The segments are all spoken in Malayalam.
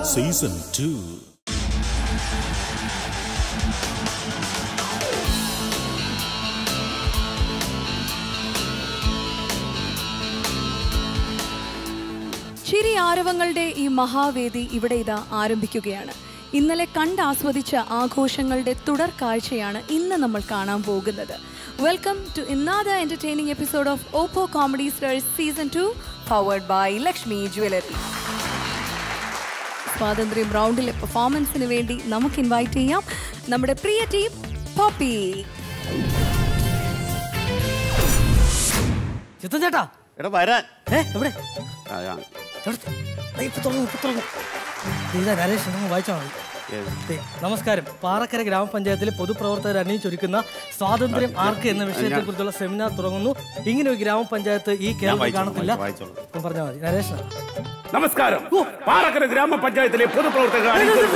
Season 2. ചിരി ആരവങ്ങളുടെ ഈ മഹാവേദി ഇവിടെ ഇതാ ആരംഭിക്കുകയാണ്. ഇന്നലെ കണ്ടാസ്വദിച്ച ആഘോഷങ്ങളുടെ തുടർ കാഴ്ചയാണ് ഇന്ന് നമ്മൾ കാണാൻ പോകുന്നത്. Welcome to another entertaining episode of Oppo Comedy Stars Season 2 powered by Lakshmi Jewelry. സ്വാതന്ത്ര്യം റൗണ്ടിലെ പെർഫോമൻസിന് വേണ്ടി നമുക്ക് ഇൻവൈറ്റ് ചെയ്യാം നമ്മുടെ പ്രിയ ടീം പോപ്പി. ചേട്ടാ എടാ വരാൻ എവിടെ നരേഷ് വായിച്ചാൽ മതി. നമസ്കാരം. പാറക്കര ഗ്രാമപഞ്ചായത്തിലെ പൊതുപ്രവർത്തകർ അണിയിച്ചൊരുക്കുന്ന സ്വാതന്ത്ര്യം ആർക്ക് എന്ന വിഷയത്തെ കുറിച്ചുള്ള സെമിനാർ തുടങ്ങുന്നു. ഇങ്ങനെ ഒരു ഗ്രാമപഞ്ചായത്ത് ഈ കേരളത്തിൽ കാണത്തില്ല. പറഞ്ഞാൽ മതി. നരേഷ് നമസ്കാരം. പാറക്കര ഗ്രാമപഞ്ചായത്തിലെ പൊതുപ്രവർത്തകർ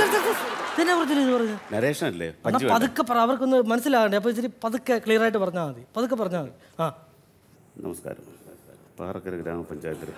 നരേഷനല്ലേ? പതുക്കെ പറ, അവർക്കൊന്ന് മനസ്സിലാകണ്ടേ. അപ്പൊ ഇച്ചിരി പതുക്കെ ക്ലിയർ ആയിട്ട് പറഞ്ഞാൽ മതി. പതുക്കെ പറഞ്ഞാൽ മതി. ആ നമസ്കാരം. പാറക്കര ഗ്രാമപഞ്ചായത്തിലെ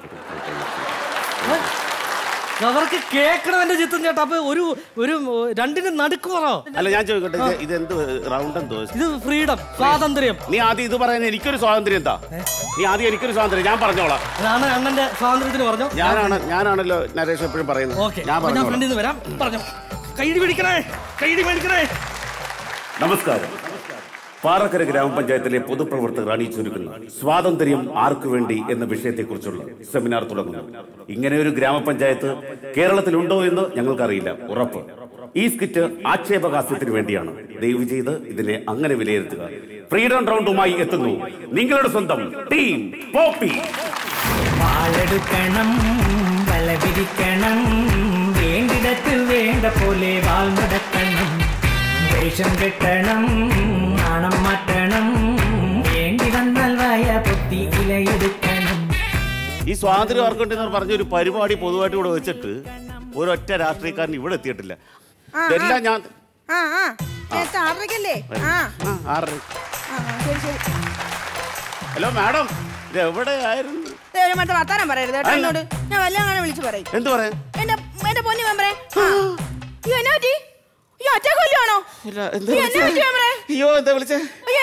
അവർക്ക് കേൾക്കണം എന്റെ ചിത്രം ചേട്ടാ. അപ്പൊ ഒരു രണ്ടിനും നടുക്ക് പറ. അല്ല ഞാൻ ചോദിക്കട്ടെ, ഇത് എന്ത് റൗണ്ട് എന്തോ? ഇത് ഫ്രീഡം, സ്വാതന്ത്ര്യം. നീ ആദ്യം ഇത് പറയുന്നത് എനിക്കൊരു സ്വാതന്ത്ര്യം എന്താ? നീ ആദ്യം എനിക്കൊരു സ്വാതന്ത്ര്യം ഞാൻ പറഞ്ഞോളാം. അതാണ് അണ്ണന്റെ സ്വാതന്ത്ര്യത്തിന് പറഞ്ഞു. ഞാനാണല്ലോ നരേഷ് എപ്പോഴും പറയുന്നത്. ഞാൻ ഫ്രണ്ടിൽ നിന്ന് വരാം. പറഞ്ഞു കൈഡി മേടിക്കണേ, കൈഡി മേടിക്കണേ. നമസ്കാരം. പാറക്കര ഗ്രാമപഞ്ചായത്തിലെ പൊതുപ്രവർത്തകർ അണിയിച്ചൊരുക്കുന്ന സ്വാതന്ത്ര്യം ആർക്കു വേണ്ടി എന്ന വിഷയത്തെക്കുറിച്ചുള്ള സെമിനാർ തുടങ്ങുന്നു. ഇങ്ങനെ ഒരു ഗ്രാമപഞ്ചായത്ത് കേരളത്തിലുണ്ടോ എന്ന് ഞങ്ങൾക്കറിയില്ല. ഉറപ്പ് ഈ സ്കിറ്റ് ആക്ഷേപഹാസ്യത്തിന് വേണ്ടിയാണ്. ദയവ് ചെയ്ത് ഇതിനെ അങ്ങനെ വിലയിരുത്തുക. ഫ്രീഡം റൗണ്ടുമായി എത്തുന്നു നിങ്ങളുടെ സ്വന്തം ടീം പോപ്പി. വാളെടുക്കണം, വലവിരിക്കണം, വേണ്ടിടത്ത് വേണ്ട പോലെ വാൾ നടക്കണം, വേഷം കെട്ടണം, നാണം മാറ്റണം, വേണ്ടി വന്നാൽ വായ പൊത്തി ഇലയെടുക്കണം. ഈ സ്വാതന്ത്ര്യം ആർക്കുണ്ടെന്ന് പറഞ്ഞൊരു പരിപാടി പൊതുവായിട്ട് ഇവിടെ വെച്ചിട്ട് ഒരൊറ്റ രാഷ്ട്രീയക്കാരൻ ഇവിടെ എത്തിയിട്ടില്ല. ഇതെല്ലാം ഞാൻ ഹലോ മാഡം, ഇത് എവിടെയായിരുന്നു? വർത്താനം പറയരുത് എന്നോട്. ഞാൻ വല്ലങ്ങനെ വിളിച്ചു പറയും. എന്ത് പറയാ? എന്റെ പൊന്നു മെമ്പറേ, അയ്യോ എന്താ വിളിച്ചേ?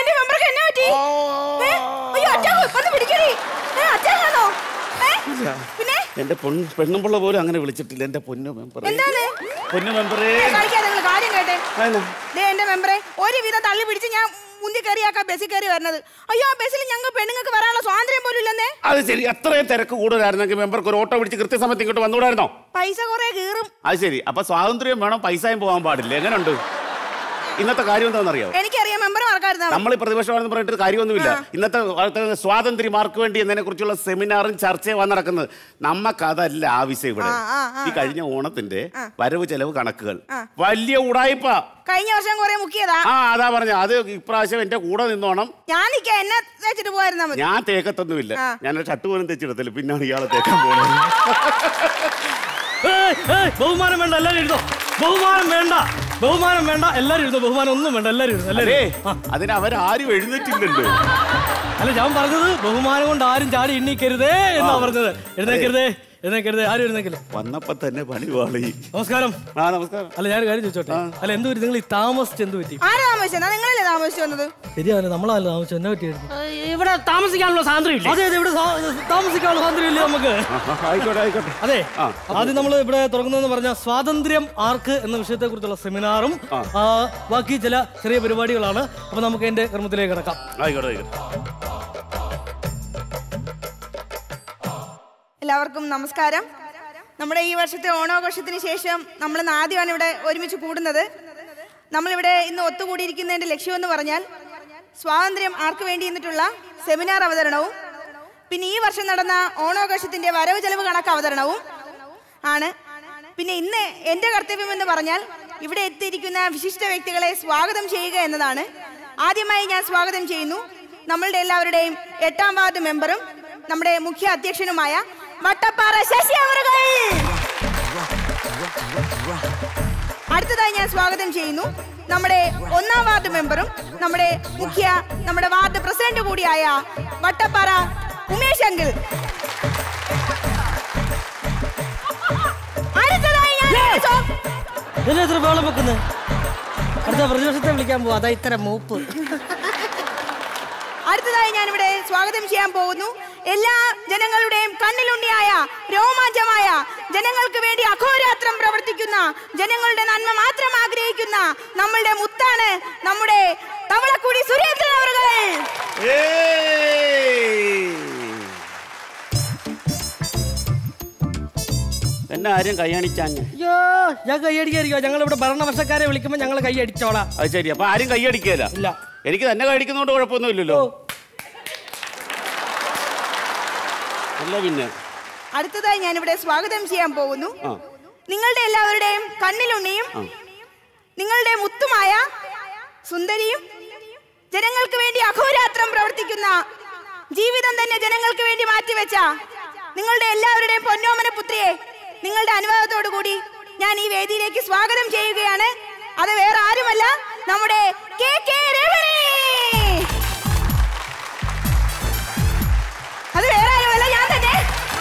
എന്റെ പെണ്ണുമ്പിള്ള പോലും അങ്ങനെ വിളിച്ചിട്ടില്ല. എന്റെ പൊന്നു മെമ്പറേ, പൊന്നു മെമ്പറേ, കാര്യം കേട്ടെ. എന്റെ മെമ്പറെ ഒരുവിധം തള്ളി പിടിച്ച് ഞാൻ മുന്തി കയറിയാക്കാ ബസ്സിൽ കയറി വരുന്നത്. അയ്യോ ആ ബസ്സിൽ ഞങ്ങൾ പെണ്ണുങ്ങൾക്ക് വരാനുള്ള സ്വാതന്ത്ര്യം പോലും ഇല്ലെന്നേ. അത് ശരി. അത്രയും തിരക്ക് കൂടുതലായിരുന്നെങ്കിൽ മെമ്പർക്ക് ഒരു ഓട്ടോ പിടിച്ച് കൃത്യസമയത്ത് ഇങ്ങോട്ട് വന്നുകൂടായിരുന്നോ? പൈസ കുറെ കീറും. അത് ശരി. അപ്പൊ സ്വാതന്ത്ര്യം വേണം, പൈസയും പോകാൻ പാടില്ല. എങ്ങനെയുണ്ട് ഇന്നത്തെ കാര്യം? എന്താണെന്നറിയാമോ? എനിക്കറിയാം. മെമ്പർ നമ്മൾ പ്രതിപക്ഷമാണെന്ന് പറഞ്ഞിട്ട് കാര്യമൊന്നുമില്ല. ഇന്നത്തെ സ്വാതന്ത്ര്യം ആർക്ക് വേണ്ടി എന്നതിനെ കുറിച്ചുള്ള സെമിനാറും ചർച്ചയും വന്ന് നടക്കുന്നത്. നമുക്കതല്ല ആവശ്യം ഇവിടെ. ഈ കഴിഞ്ഞ ഓണത്തിന്റെ വരവ് ചെലവ് കണക്കുകൾ വലിയ ഉടായിപ്പ. കഴിഞ്ഞ വർഷം കുറെ മുക്കിയതാ. അതാ പറഞ്ഞ. അത് ഇപ്രാവശ്യം എന്റെ കൂടെ നിന്നോണം. ഞാൻ തേക്കത്തൊന്നുമില്ല. ഞാൻ ഷർട്ട് പോലും തെച്ചിടത്തില്ല. പിന്നാണ് ഇയാളെ തേക്കാൻ പോകുന്നത്. ബഹുമാനം വേണ്ട, എല്ലാരും എഴുതോ. ബഹുമാനം വേണ്ട, ബഹുമാനം വേണ്ട, എല്ലാരും എഴുതോ. ബഹുമാനം ഒന്നും വേണ്ട, എല്ലാരും എഴുതും. അതിന് അവരാരും എഴുന്നേറ്റില്ലല്ലോ. അല്ല ഞാൻ പറഞ്ഞത് ബഹുമാനം കൊണ്ട് ആരും ചാടി എണ്ണീക്കരുതേ എന്നാ പറഞ്ഞത്. എഴുന്നേക്കരുതേ, എഴുന്നേക്കരുതേ, ആരും എഴുന്നേക്കില്ല. വന്നപ്പോ തന്നെ പണി വാളി. നമസ്കാരം. നമസ്കാരം. അല്ല ഞാൻ കാര്യം ചോദിച്ചോട്ടെ. അല്ല എന്ത് പറ്റി നിങ്ങൾ ഈ താമസിച്ച്? എന്ത് പറ്റി? നിങ്ങളല്ലേ താമസിച്ചു വന്നത്? ശരിയാവില്ല, നമ്മളല്ല താമസിച്ചു. എന്നെ പറ്റിയായിരുന്നു. ഇവിടെ താമസിക്കാനുള്ള സ്വാതന്ത്ര്യം ഇല്ല. അതെ അതെ, ഇവിടെ താമസിക്കാനുള്ള സ്വാതന്ത്ര്യം ഇല്ല നമുക്ക്. ആയിക്കോട്ടെ. അതെ, ആദ്യം നമ്മൾ ഇവിടെ തുടങ്ങുന്നതെന്ന് പറഞ്ഞാൽ സ്വാതന്ത്ര്യം ആർക്ക് എന്ന വിഷയത്തെ കുറിച്ചുള്ള സെമിനാറും ബാക്കി ചില ചെറിയ പരിപാടികളാണ്. അപ്പൊ നമുക്ക് എന്റെ കർമ്മത്തിലേക്ക് കിടക്കാം. എല്ലാവർക്കും നമസ്കാരം. നമ്മുടെ ഈ വർഷത്തെ ഓണാഘോഷത്തിന് ശേഷം നമ്മൾ ആദ്യമാണ് ഇവിടെ ഒരുമിച്ച് കൂടുന്നത്. നമ്മളിവിടെ ഇന്ന് ഒത്തുകൂടിയിരിക്കുന്നതിന്റെ ലക്ഷ്യമെന്ന് പറഞ്ഞാൽ സ്വാതന്ത്ര്യം ആർക്ക് വേണ്ടി എന്നിട്ടുള്ള സെമിനാർ അവതരണവും പിന്നെ ഈ വർഷം നടന്ന ഓണാഘോഷത്തിന്റെ വരവ് ചെലവ് കണക്ക് അവതരണവും ആണ്. പിന്നെ ഇന്ന് എൻ്റെ കർത്തവ്യം എന്ന് പറഞ്ഞാൽ ഇവിടെ എത്തിയിരിക്കുന്ന വിശിഷ്ട വ്യക്തികളെ സ്വാഗതം ചെയ്യുക എന്നതാണ്. ആദ്യമായി ഞാൻ സ്വാഗതം ചെയ്യുന്നു നമ്മളുടെ എല്ലാവരുടെയും 8ാം വാർഡ് മെമ്പറും നമ്മുടെ മുഖ്യ അധ്യക്ഷനുമായ വട്ടപ്പാറ ശശി അവറുകൾ. അടുത്തതായി ഞാൻ സ്വാഗതം ചെയ്യുന്നു നമ്മുടെ 1ാം വാർഡ് മെമ്പറും നമ്മുടെ വാർഡ് പ്രസിഡന്റ് കൂടിയായ വട്ടപ്പാറ ഉമേഷ് അങ്കിൾ. അടുത്തതായി ഞാൻ എത്ര വേളം വെക്കുന്നത്? അടുത്ത പ്രതിപക്ഷത്തെ വിളിക്കാൻ പോവാ, അതാ ഇത്തരം മൂപ്പ്. അടുത്തതായി ഞാനിവിടെ സ്വാഗതം ചെയ്യാൻ പോകുന്നു എല്ലാ ജനങ്ങളുടെയും കണ്ണിലുണ്ണിയായ രോമാഞ്ചമായ ജനങ്ങൾക്ക് വേണ്ടി അഹോരാത്രം പ്രവർത്തിക്കുന്ന ജനങ്ങളുടെ നന്മ മാത്രം ആഗ്രഹിക്കുന്ന നമ്മളുടെ മുത്താണ് നമ്മുടെ തവളക്കുടി സുരേന്ദ്രൻ അവர்கள். എന്നെ ആരും കൈയടിച്ചാഞ്ഞ്? അയ്യോ, ഞാൻ കൈയടിക്കാതിരിക്കോ? ഞങ്ങൾ ഇവിടെ ഭരണവർഷക്കാരെ വിളിക്കുമ്പോൾ ഞങ്ങൾ കൈയടിച്ചോളാം. അത് ശരി. അപ്പൊ ആരും കൈയടിക്കല? ഇല്ല. എനിക്ക് തന്നെ കൈയടിക്കുന്നതുകൊണ്ട് കുഴപ്പമൊന്നുമില്ലല്ലോ. അല്ല പിന്നെ അടുത്തതായി ഞാനിവിടെ സ്വാഗതം ചെയ്യാൻ പോകുന്നു നിങ്ങളുടെ എല്ലാവരുടെയും കണ്ണിലുണ്ണിയും നിങ്ങളുടെ മുത്തുമായ സുന്ദരിയും ജനങ്ങൾക്ക് വേണ്ടി അഹോരാത്രം പ്രവർത്തിക്കുന്ന ജീവിതം തന്നെ ജനങ്ങൾക്ക് വേണ്ടി മാറ്റിവെച്ച നിങ്ങളുടെ എല്ലാവരുടെയും പൊന്നോമന പുത്രിയെ നിങ്ങളുടെ അനുവാദത്തോടു കൂടി ഞാൻ ഈ വേദിയിലേക്ക് സ്വാഗതം ചെയ്യുകയാണ്. അത് വേറെ ആരുമല്ല, നമ്മുടെ KK രമണി. അത് വേറെ ആരുമല്ല, ഞാൻ തന്നെ.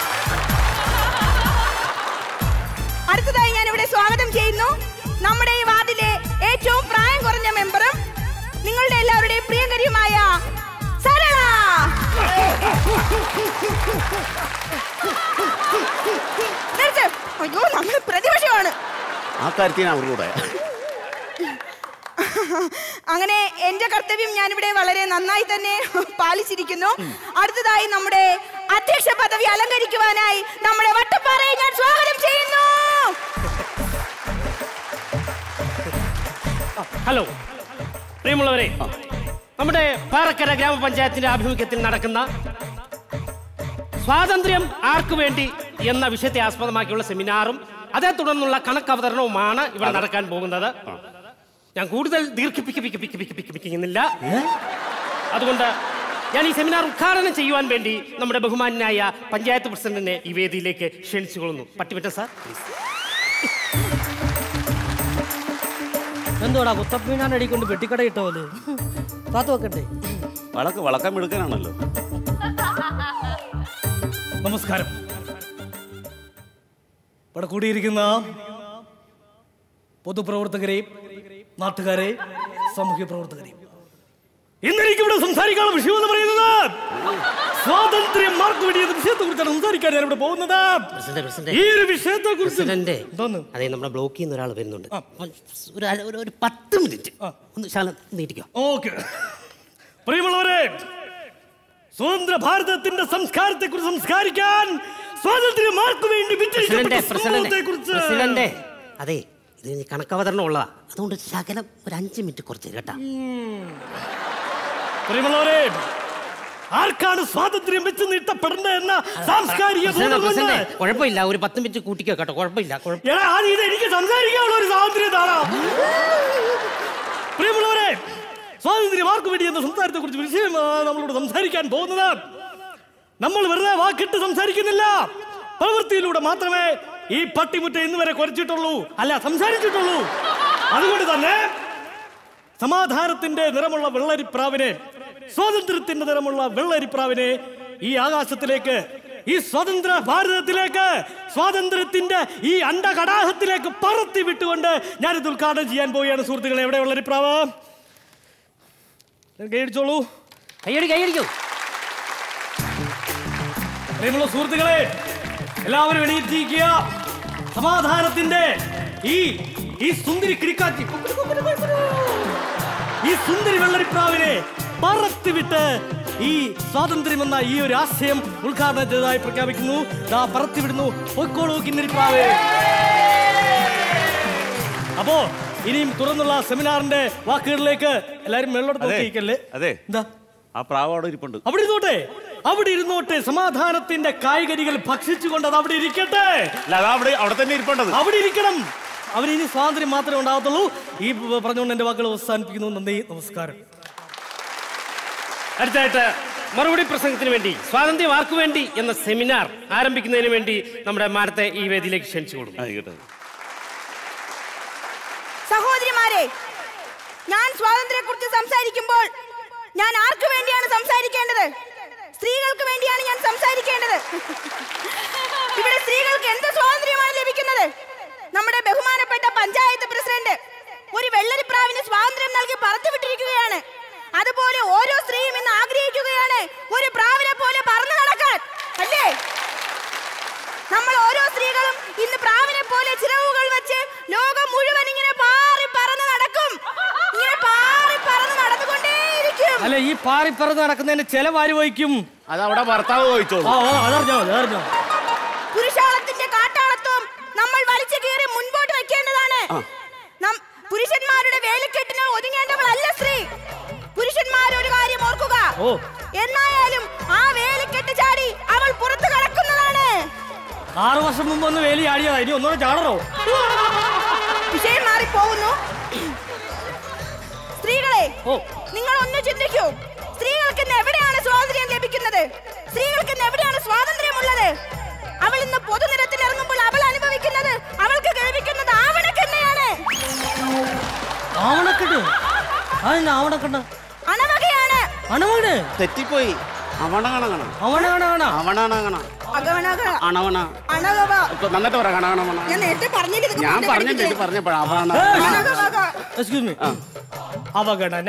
അടുത്തതായി ഞാൻ ഇവിടെ സ്വാഗതം ചെയ്യുന്നു നമ്മുടെ ഈ വാർഡിലെ ഏറ്റവും പ്രായം കുറഞ്ഞ മെമ്പറും നിങ്ങളുടെ എല്ലാവരുടെയും പ്രിയങ്കരിയുമായ സരള. അയ്യോ, നമ്മൾ പ്രതിപക്ഷമാണ്. ആ കാര്യത്തിന് അവരുടെ അങ്ങനെ എന്റെ കർത്തവ്യം ഞാനിവിടെ വളരെ നന്നായി തന്നെ പാലിച്ചിരിക്കുന്നു. അടുത്തതായി നമ്മുടെ അധ്യക്ഷ പദവി അലങ്കരിക്കുവാനായി നമ്മുടെ വട്ടപ്പാറയെ ഞാൻ സ്വാഗതം ചെയ്യുന്നു. ഹലോ പ്രിയമുള്ളവരെ, നമ്മുടെ പാറക്കര ഗ്രാമപഞ്ചായത്തിന്റെ ആഭിമുഖ്യത്തിൽ നടക്കുന്ന സ്വാതന്ത്ര്യം ആർക്കു വേണ്ടി എന്ന വിഷയത്തെ ആസ്പദമാക്കിയുള്ള സെമിനാറും അതേ തുടർന്നുള്ള കണക്കവതരണവുമാണ് ഇവിടെ നടക്കാൻ പോകുന്നത്. ഞാൻ കൂടുതൽ ദീർഘിപ്പിക്കുന്നില്ല. അതുകൊണ്ട് ഞാൻ ഈ സെമിനാർ ഉദ്ഘാടനം ചെയ്യുവാൻ വേണ്ടി നമ്മുടെ ബഹുമാനായ പഞ്ചായത്ത് പ്രസിഡന്റിനെ ഈ വേദിയിലേക്ക് ക്ഷണിച്ചുകൊള്ളുന്നു. പറ്റിപ്പറ്റ സാർ. എന്തോടാ കുത്തപ്പീനാൻ അടിക്കൊണ്ട് പെട്ടിക്കട ഇട്ടോ പോലെ കാത്തു വെക്കട്ടെ. വളക്കം എടുക്കാനാണല്ലോ. നമസ്കാരം. ഇവിടെ കൂടിയിരിക്കുന്ന പൊതുപ്രവർത്തകരെയും നാട്ടുകാരെ, സാമൂഹ്യ പ്രവർത്തകരെയും, ഇന്ന് എനിക്കിവിടെ സംസാരിക്കാനുള്ള വിഷയം എന്ന് പറയുന്നത് സ്വാതന്ത്ര്യം മാർക്ക് വേണ്ടി എന്ന വിഷയത്തെ കുറിച്ചാണ് സംസാരിക്കാൻ ഞാൻ ഇവിടെ പോകുന്നത്. ഈ ഒരു വിഷയത്തെ കുറിച്ച് അതെ, നമ്മുടെ ബ്ലോക്കിൽ നിന്ന് ഒരാൾ വരുന്നുണ്ട്. ഒരു 10 മിനിറ്റ് ഒന്ന് ശാലം നീട്ടിക്കോ. ഓക്കെ. പ്രിയമുള്ളവരെ, സ്വതന്ത്ര ഭാരതത്തിന്റെ സംസ്കാരത്തെ കുറിച്ച് സംസ്കാരിക്കാൻ സ്വാതന്ത്ര്യ മാർക്ക് വേണ്ടി പ്രസിഡന്റ്, അതെ ഇത് കണക്കവതരണം ഉള്ളതാ, അതുകൊണ്ട് ശകലം ഒരു 5 മിനിറ്റ് കുറച്ച് കേട്ടാ. പ്രിയമുള്ളവരെ, ആർക്കാണ് സ്വാതന്ത്ര്യം വെച്ച് നീട്ടപ്പെടേണ്ടത് എന്ന സാംസ്കാരിക കുഴപ്പമില്ല, ഒരു 10 മിനിറ്റ് കൂട്ടിക്കോ കേട്ടോ, കുഴപ്പമില്ല. എനിക്ക് സംസാരിക്കാനുള്ള ഒരു സ്വാതന്ത്ര്യമാണ്. പ്രിയമുള്ളവരെ, സ്വാതന്ത്ര്യ മാർക്ക് വേണ്ടി എന്ന സംസാരത്തെ കുറിച്ച് വിഷയം നമ്മളോട് സംസാരിക്കാൻ പോകുന്നത്. നമ്മൾ വെറുതെ വാക്കിട്ട് സംസാരിക്കുന്നില്ല, പ്രവൃത്തിയിലൂടെ മാത്രമേ ഈ പട്ടിമുറ്റ ഇന്ന് വരെ കുരച്ചിട്ടുള്ളൂ, അല്ല സംസാരിച്ചിട്ടുള്ളൂ. അതുകൊണ്ട് തന്നെ സമാധാനത്തിന്റെ നിറമുള്ള വെള്ളരിപ്രാവിനെ, സ്വാതന്ത്ര്യത്തിന്റെ നിറമുള്ള വെള്ളരിപ്രാവിനെ ഈ ആകാശത്തിലേക്ക്, ഈ സ്വതന്ത്ര ഭാരതത്തിലേക്ക്, സ്വാതന്ത്ര്യത്തിന്റെ ഈ അണ്ടകടാഹത്തിലേക്ക് പറത്തി വിട്ടുകൊണ്ട് ഞാനിത് ഉദ്ഘാടനം ചെയ്യാൻ പോവുകയാണ്. സുഹൃത്തുക്കളെ, എവിടെ വെള്ളരിപ്രാവ്? കൈയടിച്ചോളൂ. കൈയടിക്കൂ. പ്രിയമുള്ള സുഹൃത്തുക്കളെ, എല്ലാവരും എണീറ്റിരിക്കുക. സമാധാനത്തിന്റെ ഈ സുന്ദരി കിളിക്കാച്ചി, ഈ സുന്ദരി വെള്ളരിപ്രാവിനെ പറത്തിവിട്ട് ഈ സ്വാതന്ത്ര്യം എന്ന ഈ ഒരു ആശയം ഉദ്ഘാടനം ചെയ്തതായി പ്രഖ്യാപിക്കുന്നു. പറത്തിവിടുന്നു. പൊയ്ക്കോളൂ കിന്നരിപ്രാവേ. അപ്പോ ഇനിയും തുറന്നുള്ള സെമിനാറിന്റെ വാക്കുകളിലേക്ക് എല്ലാരും വെള്ളമെടുത്ത്. അതെ, എന്താ ആ പ്രാവ് അവിടെ ഇരിപ്പുണ്ട്. അവിടെ ഇരുന്നോട്ടെ, അവിടെ ഇരുന്നോട്ടെ. സമാധാനത്തിന്റെ കായ്കനികൾ ഭക്ഷിച്ചുകൊണ്ട് അത് അവിടെ ഇരിക്കട്ടെ. അവിടെ തന്നെ ഇരിപ്പുണ്ടത്, അവിടെ ഇരിക്കണം. അവരിനി സ്വാതന്ത്ര്യം മാത്രമേ ഉണ്ടാകത്തുള്ളൂ. ഈ പറഞ്ഞുകൊണ്ട് എന്റെ വാക്കുകൾ അവസാനിപ്പിക്കുന്നു. നന്ദി, നമസ്കാരം. അടുത്തായിട്ട് മറുപടി പ്രസംഗത്തിന് വേണ്ടി സ്വാതന്ത്ര്യം ആർക്കു വേണ്ടി എന്ന സെമിനാർ ആരംഭിക്കുന്നതിന് വേണ്ടി നമ്മുടെ മാഡത്തെ ഈ വേദിയിലേക്ക് ക്ഷണിച്ചു കൊടുക്കും. സഹോദരിമാരെ, ഞാൻ സ്വാതന്ത്ര്യത്തെ കുറിച്ച് സംസാരിക്കുമ്പോൾ ഞാൻ ആർക്ക് വേണ്ടിയാണ് സംസാരിക്കേണ്ടത്? സ്ത്രീകൾക്ക് വേണ്ടിയാണ് ഞാൻ സംസാരിക്കേണ്ടത്. ഇവിടെ സ്ത്രീകൾക്ക് എന്ത് സ്വാതന്ത്ര്യമാണ് ലഭിക്കുന്നത്? നമ്മുടെ ബഹുമാനപ്പെട്ട പഞ്ചായത്ത് ഒരു വെള്ളരിപ്രാവിന് സ്വാതന്ത്ര്യം നൽകി പറത്തുവിട്ടിരിക്കുകയാണ്. അതുപോലെ ഓരോ സ്ത്രീയും ഇന്ന് ആഗ്രഹിക്കുകയാണ് ഒരു പ്രാവിനെ പോലെ പറന്നു നടക്കാൻ, അല്ലേ? നമ്മൾ ഓരോ സ്ത്രീകളും ഇന്ന് പ്രാവിനെ പോലെ ചിറകുകൾ വെച്ച് ലോകം മുഴുവൻ ഇങ്ങനെ പാറി പറന്ന് നടക്കും. ഇങ്ങനെ പാറി പറന്ന് നടന്നുകൊണ്ടേയിരിക്കും. അല്ല, ഈ പാറി പറന്ന് നടക്കുന്നതിന് ചെലവാര് വഹിക്കും? അത് അവിടെ ഭർത്താവ് വഹിച്ചോളൂ. അതറിഞ്ഞോ. പുരുഷാളത്തിന്റെ കാട്ടാളത്വം നമ്മൾ വലിച്ചു കീറി മുൻപോട്ട് വെക്കേണ്ടതാണ്. പുരുഷന്മാരുടെ വേലിക്കെട്ടിന് ഒതുങ്ങേണ്ടവളല്ല സ്ത്രീ. പുരുഷന്മാർ ഒരു കാര്യം ഓർക്കുക, എന്നായാലും ആ വേലിക്കെട്ട് ചാടി അവൾ പുറത്തു കടക്കുന്നതാണ്. 6 വർഷം മുമ്പ് ഒന്ന് വേലി ആടിയതാ, ഇനി ഒന്നുകൂടെ ചാടണോ? വിഷയം മാറിപ്പോകുന്നു. സ്ത്രീകളെ, നിങ്ങൾ ഒന്ന് ചിന്തിക്കൂ. സ്ത്രീകൾക്ക് ഇന്ന് എവിടെയാണ് സ്വാതന്ത്ര്യം ലഭിക്കുന്നത്? സ്ത്രീകൾക്ക് ഇന്ന് എവിടെയാണ് സ്വാതന്ത്ര്യമുള്ളത്? അവൾ ഇന്ന് പൊതുനിരത്തിൽ ഇറങ്ങുമ്പോൾ അവൾ അനുഭവിക്കുന്നത്, അവൾക്ക് കേൾപ്പിക്കുന്നത് ആവണക്കെണ്ണയാണ്. അണവകയാണ്. തെറ്റിപ്പോയി. നന്നിട്ട് പറ. ഞാൻ പറഞ്ഞപ്പോഴാ അവഗണന.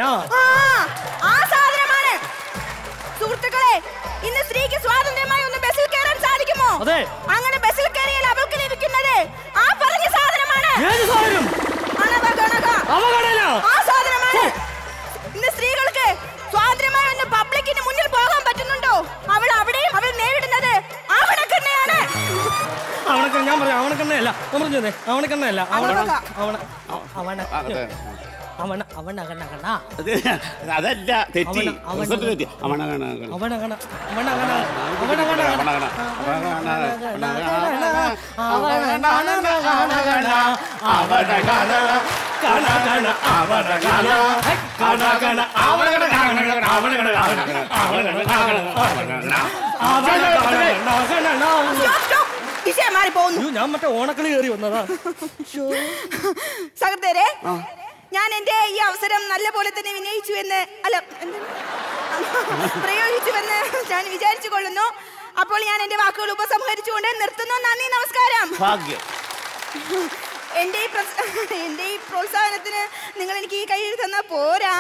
സുഹൃത്തുക്കളെ, ഇന്ന് സ്ത്രീക്ക് സ്വാതന്ത്ര്യമായി ഒന്ന് ബസ്സിൽ കയറാൻ സാധിക്കുമോ? അങ്ങനെ ബസ്സിൽ കയറിയാൽ അവൾക്ക് ലഭിക്കുന്നത് ആ പറഞ്ഞ സാധനമാണ്. ആ സാധനമാണ്. ഇന്ന് സ്ത്രീകൾക്ക് സ്വാതന്ത്ര്യമായി ഒന്ന് പബ്ലിക്കിന് മുന്നിൽ പോകാൻ പറ്റുന്നുണ്ടോ? അവൾ അവിടെയും അവൾ നേരിടുന്നത് ആവണക്കെണ്ണയാണ്. ഞാൻ പറയാം, അവണക്കെണ്ണയല്ല. അതല്ല, തെറ്റി. ഞാൻ മറ്റേ ഓണക്കളി കയറി വന്നതാ. സഹൃദയരെ, ഞാൻ എന്റെ ഈ അവസരം നല്ല പോലെ തന്നെ പ്രയോഗിച്ചുവെന്ന് ഞാൻ വിചാരിച്ചു കൊള്ളുന്നു. അപ്പോൾ ഞാൻ എന്റെ വാക്കുകൾ ഉപസംഹരിച്ചുകൊണ്ട് നിർത്തുന്നു. നന്ദി, നമസ്കാരം. എന്റെ ഈ പ്രോത്സാഹനത്തിന് നിങ്ങൾ എനിക്ക് ഈ കൈ തന്നാ പോരാ.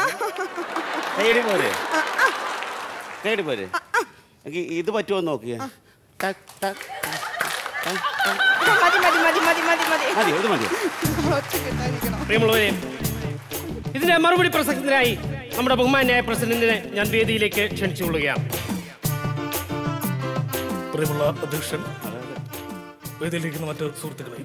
ഇത് പറ്റുമോ നോക്കിയ? ഇതിന്റെ മറുപടി പ്രസക്തനായി നമ്മുടെ ബഹുമാന്യായ പ്രസിഡന്റിനെ ഞാൻ വേദിയിലേക്ക് ക്ഷണിച്ചുകൊള്ളുകയാണ്. പ്രിയമുള്ള അധ്യക്ഷൻ, വേദിയിലിരിക്കുന്ന മറ്റു സുഹൃത്തുക്കളെയും.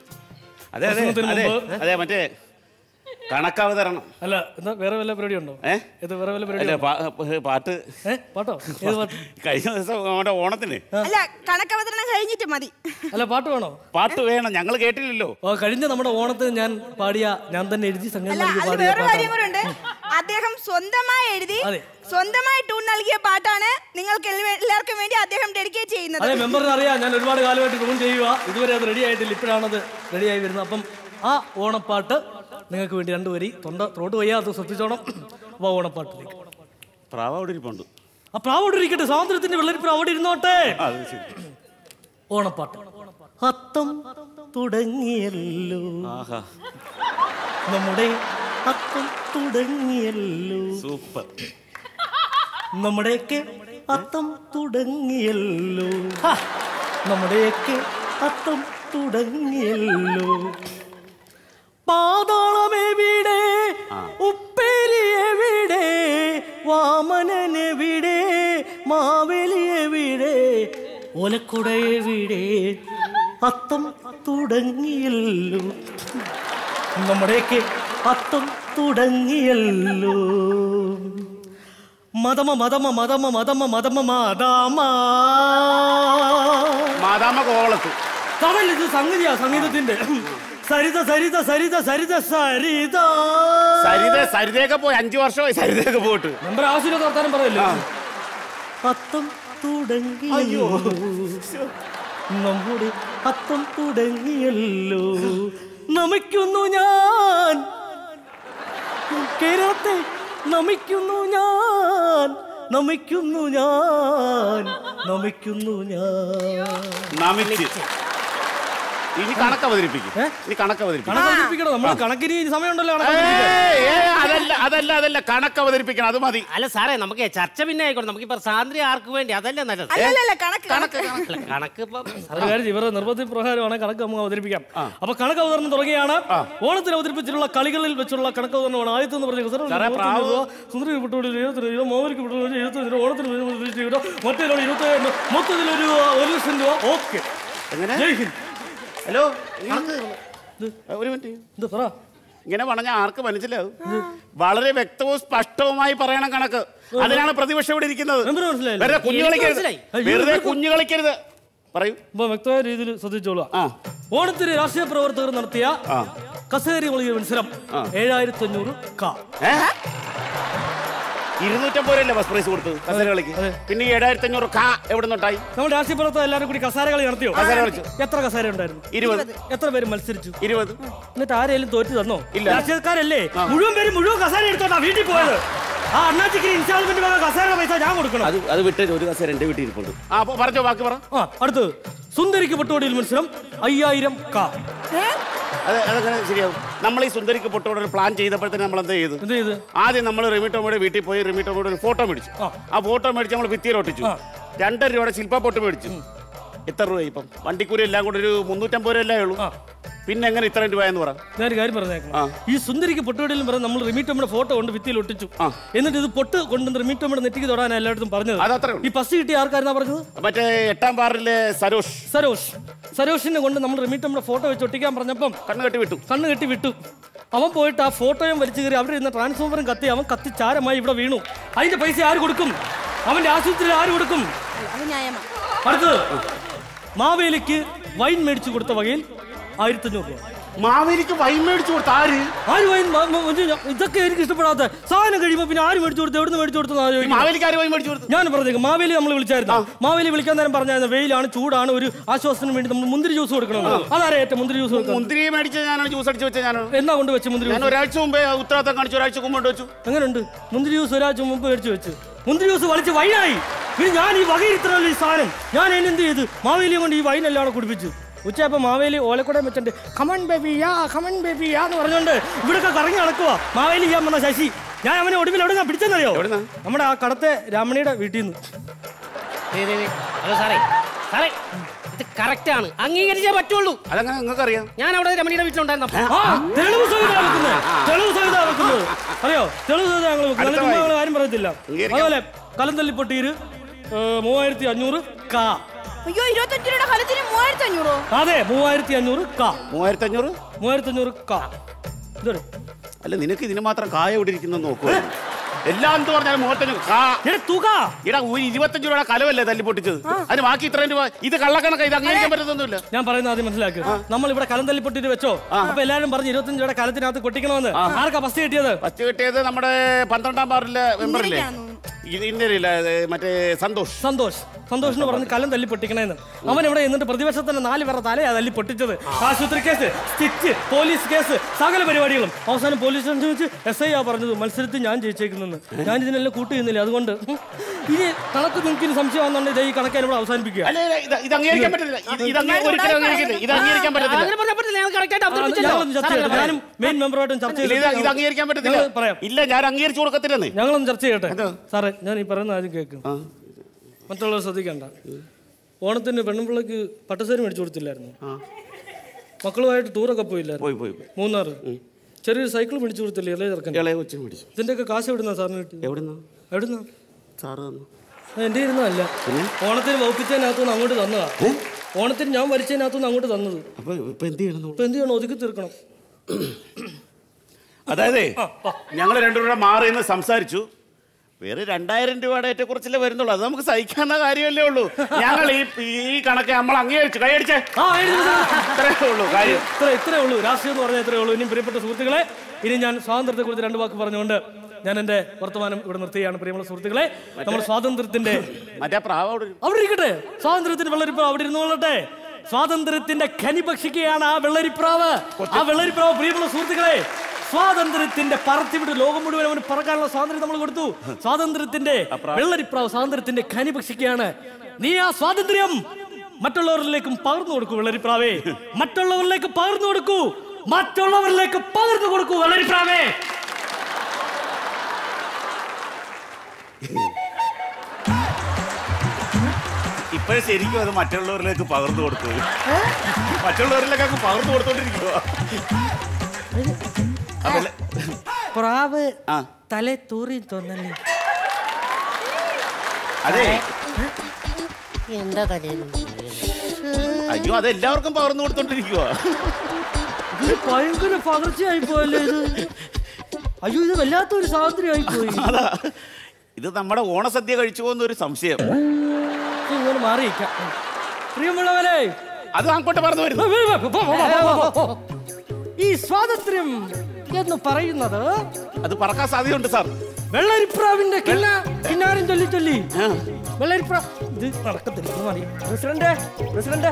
അതെ, മറ്റേ കണക്കവതരണം. അല്ല, എന്താ വേറെ വല്ല പരിപാടി ഉണ്ടോ? പാട്ട്. പാട്ടോ? കഴിഞ്ഞ ദിവസം നമ്മുടെ ഓണത്തിന്. അല്ല, കണക്കവതരണം കഴിഞ്ഞിട്ട് മതി. അല്ല, പാട്ട് വേണോ? പാട്ട് വേണം, ഞങ്ങൾ കേട്ടില്ലല്ലോ. കഴിഞ്ഞ നമ്മുടെ ഓണത്തിന് ഞാൻ തന്നെ എഴുതി സംഗീതം. വേറെ കാര്യം കൂടെ ഉണ്ട്. അദ്ദേഹം സ്വന്തമായി എഴുതി സ്വന്തമായി ട്യൂൺ നൽകിയ പാട്ടാണ് നിങ്ങൾക്ക് എല്ലാവർക്കും വേണ്ടി അദ്ദേഹം ഡെഡിക്കേറ്റ് ചെയ്യുന്നത്. അതെ, മെമ്പറിന് അറിയാം, ഞാൻ ഒരുപാട് കാലമായിട്ട് ട്യൂൺ ചെയ്യുക. ഇതുവരെ അത് റെഡി ആയിട്ടില്ല, ഇപ്പോഴാണത് റെഡിയായി വരുന്നത്. അപ്പം ആ ഓണപ്പാട്ട് നിങ്ങൾക്ക് വേണ്ടി 2 വരി. ത്രോട്ട് വയ്യാതെ ശ്രദ്ധിച്ചോണം. അപ്പോൾ ഓണപ്പാട്ടിലേക്ക്. പ്രാവ് അവിടെ ഇരിപ്പുണ്ട്. ആ പ്രാവ് അവിടെ ഇരിക്കട്ടെ, സ്വാതന്ത്ര്യത്തിന്റെ വെള്ളരിപ്രാവ് അവിടെ ഇരുന്നോട്ടെ. ഓണപ്പാട്ട്. അത്തം തുടങ്ങിയല്ലോ, നമ്മുടെ അത്തം തുടങ്ങിയല്ലോ. സൂപ്പർ. നമ്മുടെയൊക്കെ അത്തം തുടങ്ങിയല്ലോ, നമ്മുടെയൊക്കെ അത്തം തുടങ്ങിയല്ലോ. പാതാളമെവിടെ, ഉപ്പേരിയെവിടെ, വാമനനെവിടെ, മാവേലിയെവിടെ, ഓലക്കുടയെവിടെ, അത്തം തുടങ്ങിയല്ലോ, നമ്മുടെയൊക്കെ അത്തം തുടങ്ങിയല്ലോ. മദമ മദമ മദമ മദമ മദമ മാതാമ മാതാമ കോവളത്ത്. അതല്ല, ഇത് സംഗതിയാ, സംഗീതത്തിന്റെ. സരിത സരിത സരിത സരിത സരിത സരിതയൊക്കെ പോയി 5 വർഷമായി. സരിതയൊക്കെ പോയിട്ട് നമ്മുടെ ആവശ്യം വർത്താനം പറയല്ലോ. അത്തം തുടങ്ങിയല്ലോ, നമ്മുടെ അത്തം തുടങ്ങിയല്ലോ. നമിക്കുന്നു ഞാൻ കേരളത്തെ, നമിക്കുന്നു ഞാൻ, നമിക്കുന്നു ഞാൻ, നമിക്കുന്നു ഞാൻ. ഇനി കണക്ക് അവതരിപ്പിക്കും. അവതരിപ്പിക്കണം. നമ്മൾ കണക്കിന് സമയമുണ്ടല്ലോ. അതല്ല കണക്ക് അവതരിപ്പിക്കണം, അത് മതി. അല്ല സാറേ, നമുക്ക് ചർച്ച പിന്നെ ആയിക്കോട്ടെ. നമുക്ക് ഇപ്പൊ സ്വാതന്ത്ര്യം ആർക്ക് വേണ്ടി അതല്ലേ നല്ലത്. കണക്ക് ഇവരുടെ നിർബന്ധ പ്രകാരമാണ് കണക്ക് നമുക്ക് അവതരിപ്പിക്കാം. അപ്പൊ കണക്ക് അവതരണം തുടങ്ങിയാണ്. ഓണത്തിന് അവതരിപ്പിച്ചിട്ടുള്ള കളികളിൽ വെച്ചുള്ള കണക്ക് അവതരണമാണ്. ആദ്യത്തെ പറഞ്ഞ സുന്ദരി ഓണത്തിന് മറ്റേ മൊത്തത്തിലൊരു 1 ലക്ഷം രൂപ. ഓക്കെ. ഹലോ, ഒരു മിനിറ്റ്. ഇങ്ങനെ പറഞ്ഞാൽ ആർക്ക് മനസ്സിലാവും? വളരെ വ്യക്തവും സ്പഷ്ടവുമായി പറയണം കണക്ക്. അതിനാണ് പ്രതിപക്ഷം ഇവിടെ ഇരിക്കുന്നത്. വെറുതെ കുഞ്ഞു കളിക്കരുത്. പറയൂ. വ്യക്തമായ രീതിയിൽ ശ്രദ്ധിച്ചോളാം. ഓണത്തിന് രാഷ്ട്രീയ പ്രവർത്തകർ നടത്തിയ കസേരി മളിക മത്സരം 7500 K. 250 ബസ് പ്രൈസ് കൊടുത്തു കസേര കളിക്ക്. പിന്നെ 7500 K എവിടെ നിന്നുണ്ടായി? നമ്മൾ രാഷ്ട്രീയ പ്രവർത്തകർ എല്ലാവരും കൂടി കസാര കളി നടത്തിയോ? കസേര കളിച്ചു. എത്ര കസേര ഉണ്ടായിരുന്നു? 20. എത്ര പേര് മത്സരിച്ചു? 20. എന്നിട്ട് ആരെങ്കിലും തോറ്റു തന്നോ? രാഷ്ട്രീയക്കാരല്ലേ മുഴുവൻ പേര് മുഴുവൻ കസേര എടുത്തോട്ടാ വീട്ടിൽ പോയത്. ആ അണ്ണാച്ചിക്ക് ഇൻസ്റ്റാൾമെന്റ് കസേര പൈസ ഞാൻ കൊടുക്കണം. അത് വിട്ടത് ഒരു കസേര എന്റെ വീട്ടിൽ ഇരിപ്പുണ്ട്. പറഞ്ഞോ, ബാക്കി പറ. അടുത്തത് സുന്ദരിക്ക് പൊട്ടുവടിയിൽ മത്സരം 5000 K. അതെങ്ങനെ ശരിയാവും? നമ്മൾ ഈ സുന്ദരിക്ക് പൊട്ടോടെ പ്ലാൻ ചെയ്തപ്പോഴത്തേന് നമ്മൾ എന്താ ചെയ്തു? ആദ്യം നമ്മൾ റിമി ടോമിയുടെ വീട്ടിൽ പോയി റിമി ടോമിയുടെ ഒരു ഫോട്ടോ മേടിച്ചു. ആ ഫോട്ടോ മേടിച്ച് നമ്മൾ ഭിത്തിയിൽ ഒട്ടിച്ചു. 2 രൂപയുടെ ശില്പ പൊട്ട് മേടിച്ചു. എത്ര രൂപ ഇപ്പം? വണ്ടിക്കൂലി എല്ലാം കൂടെ ഒരു 350 രൂപ അല്ലേ ഉള്ളൂ. പിന്നെ എങ്ങനെ ഇത്രയും രൂപ എന്ന് പറ? ഞാൻ കാര്യം പറഞ്ഞേക്കാം. ഈ സുന്ദരിക്ക് പൊട്ടുവടിയിൽ പറഞ്ഞ് നമ്മൾ റിമി ടോമിയുടെ ഫോട്ടോ കൊണ്ട് ഭിത്തിയിൽ ഒട്ടിച്ചു. എന്നിട്ട് ഇത് പൊട്ട് കൊണ്ട് റിമി ടോമിയുടെ നെറ്റിക്ക് തൊടാൻ എല്ലായിടത്തും പറഞ്ഞത്. ഈ ഫസ്റ്റ് കിട്ടിയ ആർക്കാരുന്നാ പറഞ്ഞത്? മറ്റേ 8ാം വാർഡിലെ സരോഷിനെ കൊണ്ട് നമ്മൾ റിമി ടോമിയുടെ ഫോട്ടോ വെച്ച് ഒട്ടിക്കാൻ പറഞ്ഞപ്പം കണ്ണ് കെട്ടി വിട്ടു. അവൻ പോയിട്ട് ആ ഫോട്ടോയും വലിച്ചു കയറി അവിടെ ഇരുന്ന ട്രാൻസ്ഫോമറും കത്തി അവൻ കത്തിച്ചാരമായി ഇവിടെ വീണു. അതിന്റെ പൈസ ആര് കൊടുക്കും? അവന്റെ ആശുപത്രിയിൽ ആര് കൊടുക്കും? അടുത്തത് മാവേലിക്ക് വൈൻ മേടിച്ചു കൊടുത്ത വകയിൽ 1500 രൂപ. മാവേലിക്ക് വൈൻ മേടിച്ചു കൊടുത്ത ആര് വൈൻ? ഇതൊക്കെ എനിക്ക് ഇഷ്ടപ്പെടാത്ത സാധനം കഴിയുമ്പോ പിന്നെ ആര് മേടിച്ചു കൊടുത്തു? എവിടെ നിന്ന് മേടിച്ചു കൊടുത്തു? ഞാൻ പറഞ്ഞേക്കും. മാവേലി നമ്മൾ വിളിച്ചായിരുന്നു. മാവേലി വിളിക്കാൻ നേരം പറഞ്ഞായിരുന്നു വെയിലാണ്, ചൂടാണ്, ഒരു ആശ്വാസത്തിന് വേണ്ടി നമ്മൾ മുന്തിരി ജ്യൂസ് കൊടുക്കണം. അതാരെ ഏറ്റവും മുന്തിരി ജ്യൂസ് കൊടുക്കണം? മുന്തിരി മേടിച്ച് ഞാനാണ് ജ്യൂസ് അടിച്ച് വെച്ച. ഞാൻ എന്നാ കൊണ്ട് വെച്ച് മുന്തിരി? ഞാൻ ഒരാഴ്ച മുമ്പേ ഉത്തരവാദിത്തം കാണിച്ചു, ഒരാഴ്ച മുമ്പ് വെച്ചു. എങ്ങനെയുണ്ട് മുന്തിരി ജ്യൂസ്? ഒരാഴ്ച മുമ്പ് മേടിച്ചു വെച്ച് മുന്തിരി ജ്യൂസ് വലിച്ച് വൈനായി. പിന്നെ ഞാൻ ഈ വകയിരുത്തണല്ലോ ഈ സാധനം. ഞാൻ അതിനെന്ത് ചെയ്ത് മാവേലിയെ കൊണ്ട് ഈ വൈൻ എല്ലാം കുടിപ്പിച്ചു. ഉച്ചയപ്പോ മാവേലി ഓലക്കൂടെ വെച്ചിട്ട് കമൺ ബേബിയാ എന്ന് പറഞ്ഞോണ്ട് ഇവിടൊക്കെ കറങ്ങി നടക്കുവാ. മാവേലി ചെയ്യാൻ വന്ന ശശി. ഞാൻ അവനെ ഒടുവിൽ എവിടെ പിടിച്ചെന്നറിയോ? നമ്മുടെ ആ കടത്തെ രമണിയുടെ വീട്ടിൽ നിന്ന്. ഇത് കറക്റ്റ് ആണ്, അംഗീകരിച്ചേ പറ്റുള്ളൂ. അതങ്ങനെ നിങ്ങൾക്ക് അറിയാം. ഞാൻ അവിടെ രമണിയുടെ വീട്ടിലുണ്ടായിരുന്നു. തെളിവ് സഹിതം വെക്കുന്നത്. അറിയോ? തെളിവ് സഹിതം ഞങ്ങൾ ആരും പറയത്തില്ല. അതുപോലെ കലം തല്ലിപ്പൊട്ടിയിൽ 3500 K. അയ്യോ, 25 രൂപയുടെ കലത്തിന് 3500? അതെ, 3500 K. 3500 K. അല്ല, നിനക്ക് ഇതിന് മാത്രം കായ ഇവിടെ ഇരിക്കുന്ന നോക്കുക. എല്ലാം എന്ത് പറഞ്ഞാലും 3500 തുക. ഇടാ, 25 രൂപയുടെ കലവല്ലേ തല്ലി പൊട്ടിച്ചത്. അതിന് ബാക്കി ഇത്രയും രൂപ. ഇത് കള്ളക്കണക്ക്, ഇത് അംഗീകരിക്കാൻ പറ്റുന്നൊന്നുമില്ല. ഞാൻ പറയുന്നത് ആദ്യം മനസ്സിലാക്കുക. നമ്മൾ ഇവിടെ കലം തല്ലി പൊട്ടിട്ട് വെച്ചോ. അപ്പൊ എല്ലാരും പറഞ്ഞു 25 രൂപയുടെ കലത്തിനകത്ത് കൊട്ടിക്കണമെന്ന്. ആർക്കാ ഫസ്റ്റ് കിട്ടിയത്? ഫസ്റ്റ് കിട്ടിയത് നമ്മുടെ 12ാം വാർഡിലെ മെമ്പറില്ലേ, മറ്റേ സന്തോഷ് എന്ന് പറഞ്ഞ് കലം തല്ലി പൊട്ടിക്കണേന്ന്. അവൻ ഇവിടെ എന്നിട്ട് പ്രതിപക്ഷത്തിന്റെ 4 പേരുടെ തലയാ തല്ലി പൊട്ടിച്ചത്. ആശുപത്രി കേസ്, സ്റ്റിച്ച്, പോലീസ് കേസ്, സകല പരിപാടികളും. അവസാനം പോലീസ് സ്റ്റേഷൻ വെച്ച് SI പറഞ്ഞത് മത്സരത്തിൽ ഞാൻ ജയിച്ചേക്കുന്നെന്ന്. ഞാൻ ഇതിനെല്ലാം കൂട്ടുന്നില്ല. അതുകൊണ്ട് ഇനി കണക്ക് നിങ്ങൾക്ക് സംശയം വന്നുകൊണ്ട് ഈ കണക്കാൻ ഇവിടെ അവസാനിപ്പിക്കുക. ഞാനും മെയിൻ മെമ്പറുമായിട്ടും ചർച്ച ചെയ്ത് പറയാം. ഞങ്ങളൊന്ന് ചർച്ച ചെയ്യട്ടെ സാറേ. ഞാൻ ഈ പറയുന്ന ആദ്യം കേൾക്കും, മറ്റുള്ളവർ ശ്രദ്ധിക്കണ്ട. ഓണത്തിന് പെണ്ണുപിള്ളക്ക് പട്ടുസാരി മേടിച്ചു കൊടുത്തില്ലായിരുന്നു? മക്കളുമായിട്ട് ടൂറൊക്കെ പോയില്ലായിരുന്നു? മൂന്നാറ് ചെറിയൊരു സൈക്കിൾ മേടിച്ചു കൊടുത്തില്ലേ ഇളയ ചെറുക്കൻ? ഇതിന്റെയൊക്കെ കാശ് എവിടുന്നാ സാറിന് കിട്ടി? എവിടുന്നാ? എന്റെ ഇരുന്നല്ല, ഓണത്തിന് വകുപ്പിച്ചതിനകത്തുനിന്ന് അങ്ങോട്ട് തന്നതാ. ഓണത്തിന് ഞാൻ വരിച്ചതിനകത്തുനിന്ന് അങ്ങോട്ട് തന്നത്. ഇപ്പൊ എന്ത് ചെയ്യണം? ഒതുക്കി തീർക്കണം. അതായത് ഞങ്ങൾ രണ്ടുപേരുടെ മാറി നിന്ന് സംസാരിച്ചു. വേറെ 2000 രൂപയുടെ ഏറ്റക്കുറച്ചിലേ വരുന്നുള്ളൂ. അത് നമുക്ക് സഹിക്കാവുന്ന കാര്യമല്ലേ ഉള്ളൂ. ഞങ്ങൾ ഈ കണക്ക് നമ്മൾ അംഗീകരിച്ചു. കൈയടിച്ചേ. ഇത്രേ ഉള്ളൂ. രാഷ്ട്രീയം എന്ന് പറഞ്ഞാൽ ഇത്രേ ഉള്ളൂ. ഇനി പ്രിയപ്പെട്ട സുഹൃത്തുക്കളെ, ഇനി ഞാൻ സ്വാതന്ത്ര്യത്തെ കുറിച്ച് 2 വാക്ക് പറഞ്ഞുകൊണ്ട് ഞാൻ എന്റെ വർത്തമാനം ഇവിടെ നിർത്തുകയാണ്. പ്രിയമുള്ള സുഹൃത്തുക്കളെ, നമ്മൾ സ്വാതന്ത്ര്യത്തിന്റെ അവിടെ ഇരിക്കട്ടെ. സ്വാതന്ത്ര്യത്തിന്റെ വെള്ളരിപ്രാവ് അവിടെ ഇരുന്നോളട്ടെ. സ്വാതന്ത്ര്യത്തിന്റെ ഖനി ഭക്ഷിക്കുകയാണ് ആ വെള്ളരിപ്രാവ്. ആ വെള്ളരിപ്രാവ്, പ്രിയമുള്ള സുഹൃത്തുക്കളെ, സ്വാതന്ത്ര്യത്തിന്റെ പറത്തിവിട്ട് ലോകം മുഴുവൻ അവന് പറക്കാനുള്ള സ്വാതന്ത്ര്യം നമ്മൾ കൊടുത്തു. സ്വാതന്ത്ര്യത്തിന്റെ വെള്ളരിപ്രാവ് സ്വാതന്ത്ര്യത്തിന്റെ ഖനി ഭക്ഷിക്കുകയാണ്. നീ ആ സ്വാതന്ത്ര്യം മറ്റുള്ളവരിലേക്കും പകർന്നു കൊടുക്കൂ വെള്ളരിപ്രാവേ. മറ്റുള്ളവരിലേക്ക് പകർന്നു കൊടുക്കൂ. മറ്റുള്ളവരിലേക്ക് പകർന്നു കൊടുക്കൂ വെള്ളരിപ്രാവേ. ഇപ്പോഴും ശരിക്കും അത് മറ്റുള്ളവരിലേക്ക് പകർന്നു കൊടുത്തു. മറ്റുള്ളവരിലേക്കൊക്കെ പകർന്നു കൊടുത്തോണ്ടിരിക്കുക. പ്രാവ് തലേ തൂറി തോന്നല്ലേ? അതെ, എന്താ തലേന്ന്? അയ്യോ, അതെല്ലാവർക്കും പകർന്നു കൊടുത്തോണ്ടിരിക്കുക. ഭയങ്കര പകർച്ചയായി പോയല്ലേ ഇത്. അയ്യോ, ഇത് വല്ലാത്തൊരു സ്വാതന്ത്ര്യമായി പോയി. അതാ, ഇത് നമ്മുടെ ഓണസദ്യ കഴിച്ചു പോകുന്ന ഒരു സംശയം. ഇങ്ങനെ മാറിയിക്കാം. പ്രിയമുള്ളവരെ, അത് അങ്ങോട്ട് പറഞ്ഞു വരുന്നു. ഈ സ്വാതന്ത്ര്യം എന്ന് പറയുന്നത് അത് പറക്കാൻ സാധ്യതയുണ്ട് സാർ. വെള്ളരിപ്രാവിന്റെ കിന്നാരം ചൊല്ലി ചൊല്ലി വെള്ളരിപ്രാവ് ഇത് നടക്കത്തില്ല. പ്രസിഡന്റ് പ്രസിഡന്റ്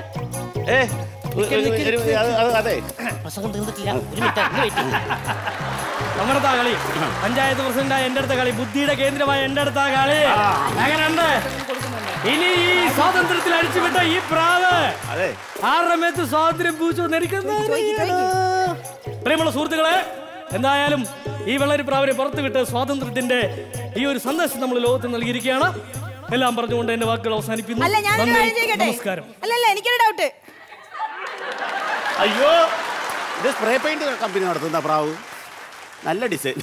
അതെ, പ്രസംഗം തീർന്നിട്ടില്ല. ഒരു മിനിറ്റ് നമ്മുടെ കളി പഞ്ചായത്ത് പ്രസിഡന്റായ എന്റെ അടുത്ത കളി, ബുദ്ധിയുടെ കേന്ദ്രമായ എന്റെ അടുത്ത കളി. അങ്ങനെയുണ്ട്. ഇനി ഈ സ്വാതന്ത്ര്യത്തിൽ അടിച്ചുവിട്ട ഈ പ്രാവ് ആരുടെ മേത്ത് സ്വാതന്ത്ര്യം പൂച്ചു ധരിക്കുന്ന. പ്രിയമുള്ള സുഹൃത്തുക്കളെ, എന്തായാലും ഈ വെള്ളരിപ്രാവിനെ പുറത്തു വിട്ട് സ്വാതന്ത്ര്യത്തിന്റെ ഈ ഒരു സന്ദേശം നമ്മൾ ലോകത്തിന് നൽകിയിരിക്കുകയാണ്. എല്ലാം പറഞ്ഞുകൊണ്ട് എന്റെ വാക്കുകൾ അവസാനിപ്പിക്കുന്നു. നമസ്കാരം. അല്ലല്ല, എനിക്കൊരു ഡൗട്ട്. അയ്യോ, ഇത് സ്പ്രേ പെയിന്റ് കമ്പനി നടത്തുന്ന പ്രാവ്. നല്ല ഡിസൈൻ.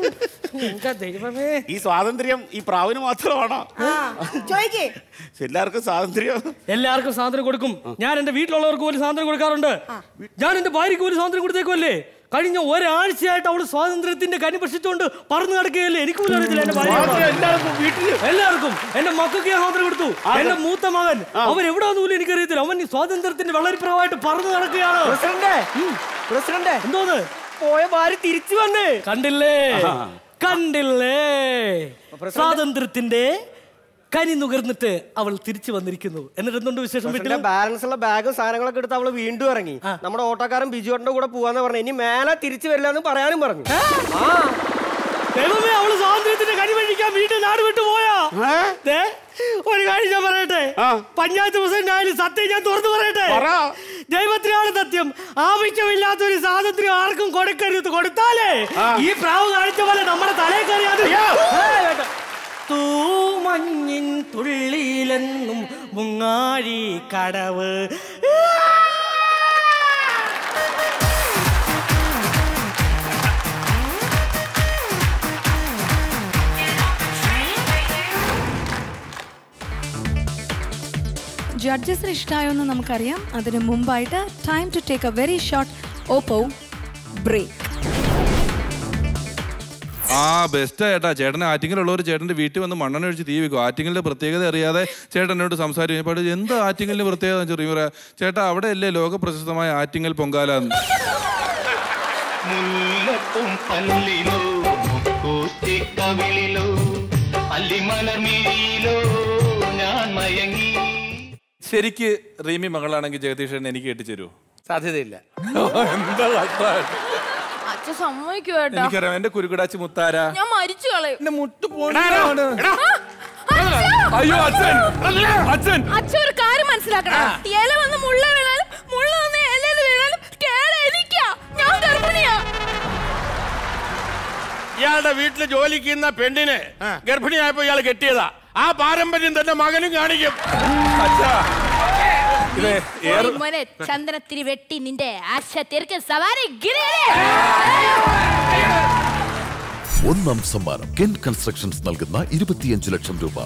ഈ സ്വാതന്ത്ര്യം ഈ പ്രാവിന് മാത്രമാണോ? എല്ലാവർക്കും സ്വാതന്ത്ര്യം കൊടുക്കും. ഞാൻ എന്റെ വീട്ടിലുള്ളവർക്ക് പോലും സ്വാതന്ത്ര്യം കൊടുക്കാറുണ്ട്. ഞാൻ എന്റെ ഭാര്യയ്ക്ക് പോലും സ്വാതന്ത്ര്യം കൊടുത്തേക്കുമല്ലേ. കഴിഞ്ഞ ഒരാഴ്ചയായിട്ട് അവള് സ്വാതന്ത്ര്യത്തിന്റെ കനി ഭക്ഷിച്ചുകൊണ്ട് പറന്നു നടക്കുകയല്ലേ. എനിക്ക് പോലും അറിയത്തില്ല. എന്റെ ഭാര്യ എല്ലാവർക്കും എന്റെ മക്കൾക്ക് ഞാൻ സ്വാതന്ത്ര്യം കൊടുത്തു. എന്റെ മൂത്ത മകൻ അവൻ എവിടെ വന്നു എനിക്കറിയത്തില്ല. അവൻ സ്വാതന്ത്ര്യത്തിന്റെ വെള്ളരിപ്രാവായിട്ട് പറന്നു നടക്കുകയാണ്. പ്രസിഡന്റ് എന്തോന്ന് പോയ ഭാര്യ തിരിച്ചു വന്നേ കണ്ടില്ലേ? കണ്ടില്ലേ? സ്വാതന്ത്ര്യത്തിന്റെ കനി നുകർന്നിട്ട് അവൾ തിരിച്ചു വന്നിരിക്കുന്നു. എന്നിട്ട് എന്തുകൊണ്ട് വിശേഷം? വീട്ടിലെ ബാലൻസ് ഉള്ള ബാഗും സാധനങ്ങളൊക്കെ എടുത്ത് അവള് വീണ്ടും ഇറങ്ങി. നമ്മുടെ ഓട്ടോക്കാരൻ ബിജുവേട്ടന്റെ കൂടെ പോവാന്ന് പറഞ്ഞു. ഇനി മേലെ തിരിച്ചു വരില്ല എന്ന് പറയാനും പറഞ്ഞു. ദൈവമേ, അവള് സ്വാതന്ത്ര്യത്തിന്റെ കനി വഴിക്കാൻ വീട്ടിൽ നാട് വിട്ടു പോയാ? ഒരു കാര്യം ഞാൻ പറയട്ടെ, പഞ്ചായത്ത് പ്രസിഡന്റ് ആയാലും സത്യം ഞാൻ തുറന്നു പറയട്ടെ. ദൈവത്തിനാണ് സത്യം. ആവശ്യമില്ലാത്ത ഒരു സ്വാതന്ത്ര്യം ആർക്കും കൊടുക്കരുത്. കൊടുത്താലേ ഈ പ്രാവ് കാണിച്ച പോലെ നമ്മുടെ തലയിൽ കയറിയാതെ തൂമഞ്ഞിൻ തുള്ളിയിലെന്നും മുങ്ങാഴി കടവ്. ജഡ്ജസിന് ഇഷ്ടമായോന്ന് നമുക്കറിയാം. അതിന് മുമ്പായിട്ട് time to take a very short Oppo break. Best ചേട്ടാ. ചേട്ടനെ ആറ്റിങ്ങലുള്ളവർ ചേട്ടൻ്റെ വീട്ടിൽ വന്ന് മണ്ണെണ്ണ ഒഴിച്ച് തീ വെക്കും. ആറ്റിങ്ങലിൻ്റെ പ്രത്യേകത അറിയാതെ ചേട്ടനോട് സംസാരിക്കും. എന്താ ആറ്റിങ്ങലിൻ്റെ പ്രത്യേകത ചെറിയ പറയാ ചേട്ടാ? അവിടെ അല്ലേ ലോക പ്രശസ്തമായ ആറ്റിങ്ങൽ പൊങ്കാല. ശരിക്ക് റീമി മകളാണെങ്കിൽ ജഗദീഷൻ എനിക്ക് കെട്ടിച്ചേരുവോ? സാധ്യതയില്ല. എന്താ എനിക്കറിയാം. എന്റെ കുരുക്കടാച്ചി മുത്താര ഞാൻ മരിച്ചു കളയും. എന്റെ മുട്ട് പോണാണ്. അയ്യോ അച്ഛൻ, അച്ഛൻ അച്ഛൻ ഒരു കാര്യം മനസ്സിലാക്കണം. ഇല വന്ന് മുള്ള വീണാലും മുള്ള വന്ന് ഇലയിൽ വീണാലും കേട് എനിക്കാ. ഞാൻ ഗർഭിണിയാ. ഇയാളുടെ വീട്ടില് ജോലിക്കുന്ന പെണ്ണിനെ ഗർഭിണിയായപ്പോ ഇയാൾ കെട്ടിയതാ. ആ പാരമ്പര്യം തന്നെ മകനും കാണിക്കും. മോനെ, ചന്ദനത്തിരി വെട്ടി നിന്റെ ആശ തീർക്കാൻ സവാരി. ഒന്നാം സമ്മാനം കെൻ കൺസ്ട്രക്ഷൻസ് നൽകുന്ന 25 ലക്ഷം രൂപ.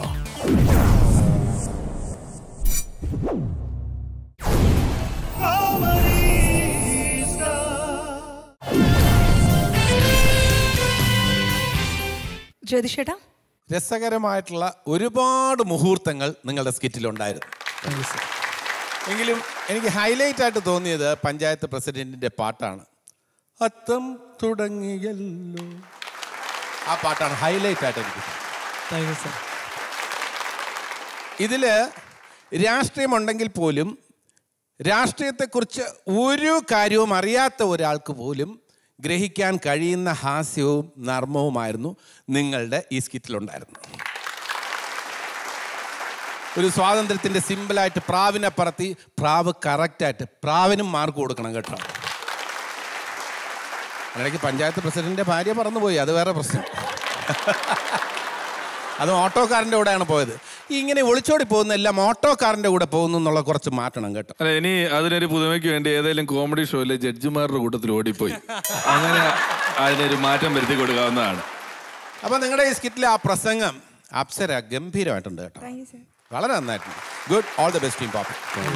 ജ്യോതിഷേട്ടാ, രസകരമായിട്ടുള്ള ഒരുപാട് മുഹൂർത്തങ്ങൾ നിങ്ങളുടെ സ്കിറ്റിലുണ്ടായിരുന്നു. എങ്കിലും എനിക്ക് ഹൈലൈറ്റ് ആയിട്ട് തോന്നിയത് പഞ്ചായത്ത് പ്രസിഡന്റിന്റെ പാട്ടാണ്. അത്തം തുടങ്ങിയല്ലോ, ആ പാട്ടാണ് ഹൈലൈറ്റ് ആയിട്ട് എനിക്ക്. ഇതില് രാഷ്ട്രീയമുണ്ടെങ്കിൽ പോലും രാഷ്ട്രീയത്തെക്കുറിച്ച് ഒരു കാര്യവും അറിയാത്ത ഒരാൾക്ക് പോലും ഗ്രഹിക്കാൻ കഴിയുന്ന ഹാസ്യവും നർമ്മവുമായിരുന്നു നിങ്ങളുടെ ഈ സ്കിറ്റിലുണ്ടായിരുന്നു. ഒരു സ്വാതന്ത്ര്യത്തിൻ്റെ സിമ്പിളായിട്ട് പ്രാവിനെ പറത്തി പ്രാവ് കറക്റ്റായിട്ട് പ്രാവിനും മാർക്ക് കൊടുക്കണം കേട്ടോ. ഇടയ്ക്ക് പഞ്ചായത്ത് പ്രസിഡന്റിന്റെ ഭാര്യ പറന്നുപോയി, അത് വേറെ പ്രശ്നം. അത് ഓട്ടോക്കാരൻ്റെ കൂടെയാണ് പോയത്. ഇങ്ങനെ ഒളിച്ചോടി പോകുന്ന എല്ലാം ഓട്ടോക്കാരൻ്റെ കൂടെ പോകുന്നു എന്നുള്ള കുറച്ച് മാറ്റണം കേട്ടോ. അല്ല, ഇനി അതിനൊരു പുതുമയ്ക്ക് വേണ്ടി ഏതെങ്കിലും കോമഡി ഷോയിലെ ജഡ്ജിമാരുടെ കൂട്ടത്തിൽ ഓടിപ്പോയി അങ്ങനെ അതിനൊരു മാറ്റം വരുത്തി കൊടുക്കാവുന്നതാണ്. അപ്പൊ നിങ്ങളുടെ ഈ സ്കിറ്റിലെ ആ പ്രസംഗം അപ്സര ഗംഭീരമായിട്ടുണ്ട് കേട്ടോ, വളരെ നന്നായിട്ടുണ്ട്. Good, all the best team Poppy.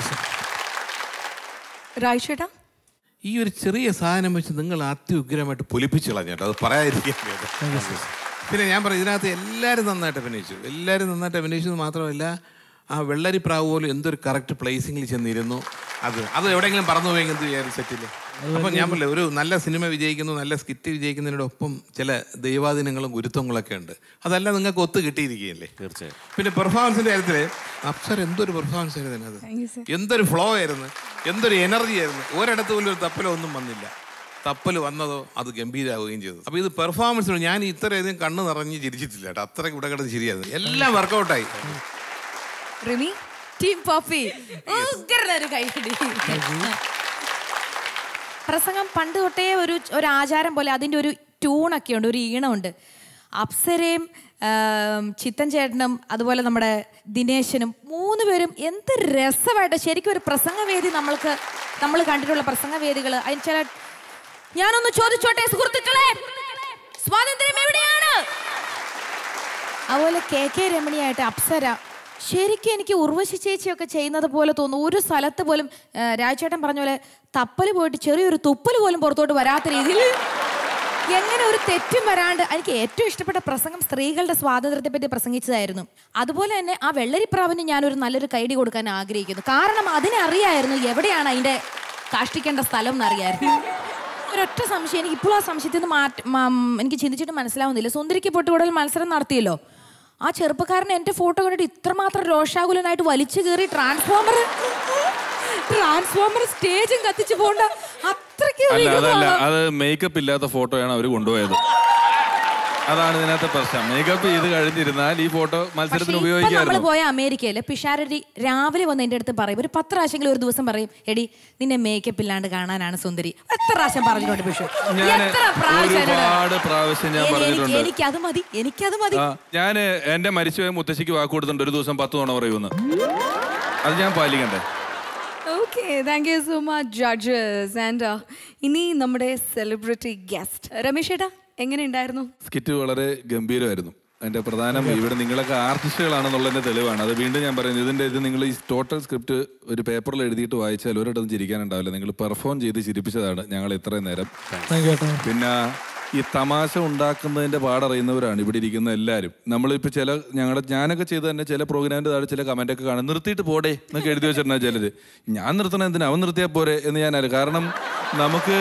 രാജേട്ടാ, ഈ ഒരു ചെറിയ സാധനം വെച്ച് നിങ്ങൾ അത്യുഗ്രമായിട്ട് പൊലിപ്പിച്ചു കളഞ്ഞേട്ടോ, അത് പറയാതിരിക്കാൻ. പിന്നെ ഞാൻ പറയും, ഇതിനകത്ത് എല്ലാവരും നന്നായിട്ട് അഭിനയിച്ചത് മാത്രമല്ല ആ വെള്ളരിപ്രാവ് പോലും എന്തൊരു കറക്റ്റ് പ്ലേസിങ്ങിൽ ചെന്നിരുന്നു. അത് എവിടെയെങ്കിലും പറന്നു പോയെങ്കിൽ എന്ത് ചെയ്യാൻ സെറ്റിൽ. അപ്പം ഞാൻ പറയില്ല, ഒരു നല്ല സിനിമ വിജയിക്കുന്നു, നല്ല സ്കിറ്റ് വിജയിക്കുന്നതിനോടൊപ്പം ചില ദൈവാധീനങ്ങളും ഗുരുത്വങ്ങളൊക്കെ ഉണ്ട്. അതെല്ലാം നിങ്ങൾക്ക് ഒത്തു കിട്ടിയിരിക്കുകയല്ലേ. തീർച്ചയായും. പിന്നെ പെർഫോമൻസിൻ്റെ കാര്യത്തിൽ അപ്സര എന്തൊരു പെർഫോമൻസ് ആയിരുന്നു അത്, എന്തൊരു ഫ്ലോ ആയിരുന്നു, എന്തൊരു എനർജി ആയിരുന്നു. ഒരിടത്ത് പോലും ഒരു തപ്പലോ ഒന്നും വന്നില്ല. തപ്പൽ വന്നതോ അത് ഗംഭീരമാവുകയും ചെയ്തു. അപ്പോൾ ഇത് പെർഫോമൻസിന് ഞാൻ ഇത്രയധികം കണ്ണ് നിറഞ്ഞ് ചിരിച്ചിട്ടില്ല കേട്ടോ, അത്രയ്ക്ക് ഇവിടെ കിടന്ന് ശരിയായിരുന്നു. എല്ലാം വർക്കൗട്ടായി. റിമി, ടീം പോപ്പി, ഒരു കൈയടി. പ്രസംഗം പണ്ട് തൊട്ടേ ഒരു ആചാരം പോലെ അതിൻ്റെ ഒരു ട്യൂണൊക്കെ ഉണ്ട്, ഒരു ഈണമുണ്ട്. അപ്സരയും ചിത്തൻ ചേട്ടനും അതുപോലെ നമ്മുടെ ദിനേശനും 3 പേരും എന്ത് രസമായിട്ട് ശരിക്കും ഒരു പ്രസംഗവേദി നമ്മൾ കണ്ടിട്ടുള്ള പ്രസംഗവേദികൾ. അതിന് ചില ഞാനൊന്ന് ചോദിച്ചോട്ടെ സുഹൃത്തുക്കളെ, സ്വാതന്ത്ര്യം എവിടെയാണ്? അതുപോലെ കെ രമണിയായിട്ട് അപ്സര ശരിക്കും എനിക്ക് ഉർവശി ചേച്ചിയൊക്കെ ചെയ്യുന്നത് പോലെ തോന്നുന്നു. ഒരു സ്ഥലത്ത് പോലും രാജേട്ടൻ പറഞ്ഞ പോലെ തപ്പൽ പോയിട്ട് ചെറിയൊരു തുപ്പൽ പോലും പുറത്തോട്ട് വരാത്ത രീതിയിൽ എങ്ങനെ ഒരു തെറ്റും വരാണ്ട്. എനിക്ക് ഏറ്റവും ഇഷ്ടപ്പെട്ട പ്രസംഗം സ്ത്രീകളുടെ സ്വാതന്ത്ര്യത്തെ പറ്റി പ്രസംഗിച്ചതായിരുന്നു. അതുപോലെ തന്നെ ആ വെള്ളരിപ്രാവിന് ഞാനൊരു നല്ലൊരു കൈഡി കൊടുക്കാൻ ആഗ്രഹിക്കുന്നു. കാരണം അതിനെ അറിയായിരുന്നു എവിടെയാണ് അതിൻ്റെ കാഷ്ടിക്കേണ്ട സ്ഥലം എന്നറിയായിരുന്നു. ഒരൊറ്റ സംശയം, എനിക്ക് ഇപ്പോഴും ആ സംശയത്തിൽ നിന്ന് എനിക്ക് ചിന്തിച്ചിട്ട് മനസ്സിലാവുന്നില്ല. സുന്ദരിക്ക് പൊട്ടുകൂടൽ മത്സരം നടത്തിയല്ലോ, ആ ചെറുപ്പക്കാരൻ എൻ്റെ ഫോട്ടോ കണ്ടിട്ട് ഇത്രമാത്രം രോഷാകുലനായിട്ട് വലിച്ചു കയറി ട്രാൻസ്ഫോമർ സ്റ്റേജും കത്തിച്ചു പോണ്ട അത്രയ്ക്ക്. അത് മേക്കപ്പ് ഇല്ലാത്ത ഫോട്ടോയാണ് അവർ കൊണ്ടുപോയത്. അതാണ് ഇതിനകത്തെ പ്രശ്നം. മേക്കപ്പ് ചെയ്ത് കഴിഞ്ഞിരുന്നാൽ ഈ ഫോട്ടോ മത്സരത്തിന് ഉപയോഗിക്കാറുണ്ട്. നമ്മൾ പോയ അമേരിക്കയില് പിഷാരടി രാവിലെ വന്ന് എൻ്റെ അടുത്ത് പറയും, ഒരു 10 പ്രാവശ്യങ്ങൾ ഒരു ദിവസം പറയും, എടി നിന്നെ മേക്കപ്പ് ഇല്ലാണ്ട് കാണാനാണ് സുന്ദരി. എത്ര പ്രാവശ്യം പറഞ്ഞിട്ടുണ്ട് പിഷു? ഒരുപാട് പ്രാവശ്യം ഞാൻ പറഞ്ഞിട്ടുണ്ട്. എനിക്കത് മതി. ഞാൻ എന്റെ മരിച്ചുപോയ മുത്തശ്ശിക്ക് വാക്ക് കൊടുത്തിട്ടുണ്ട്, ഒരു ദിവസം 10 തവണ പറയുമെന്ന്. അത് ഞാൻ പാലിക്കണ്ടേ? Okay, thank you so much judges. And ഇനി നമ്മുടെ സെലിബ്രിറ്റി ഗസ്റ്റ് രമേശ് ചേട്ടാ, എങ്ങനെ ഉണ്ടായിരുന്നു സ്കിറ്റ്? വളരെ ഗംഭീരമായിരുന്നു. അതിന്റെ പ്രധാനം ഇവിടെ നിങ്ങളൊക്കെ ആർട്ടിസ്റ്റുകളാണെന്നുള്ളതിന്റെ തെളിവാണ്. അത് വീണ്ടും ഞാൻ പറയുന്നത്, ഇത് നിങ്ങൾ ഈ ടോട്ടൽ സ്ക്രിപ്റ്റ് ഒരു പേപ്പറിൽ എഴുതിയിട്ട് വായിച്ചാൽ ഒരിടത്തും ചിരിക്കാനുണ്ടാവില്ല. നിങ്ങൾ പെർഫോം ചെയ്ത് ചിരിപ്പിച്ചതാണ് ഞങ്ങൾ ഇത്രയും നേരം. പിന്നെ ഈ തമാശ ഉണ്ടാക്കുന്നതിന്റെ പാടറിയുന്നവരാണ് ഇവിടെ ഇരിക്കുന്ന എല്ലാവരും. നമ്മളിപ്പോൾ ഞാനൊക്കെ ചെയ്ത് തന്നെ ചില പ്രോഗ്രാമിന്റെ താഴെ ചില കമന്റ് ഒക്കെ കാണും, നിർത്തിയിട്ട് പോടെ എന്നൊക്കെ എഴുതി വെച്ചിട്ടുണ്ടാ ചിലര്. ഞാൻ നിർത്തണം എന്തിനാ, അവൻ നിർത്തിയാൽ പോരെ എന്ന് ഞാനറിയാം. കാരണം നമുക്ക്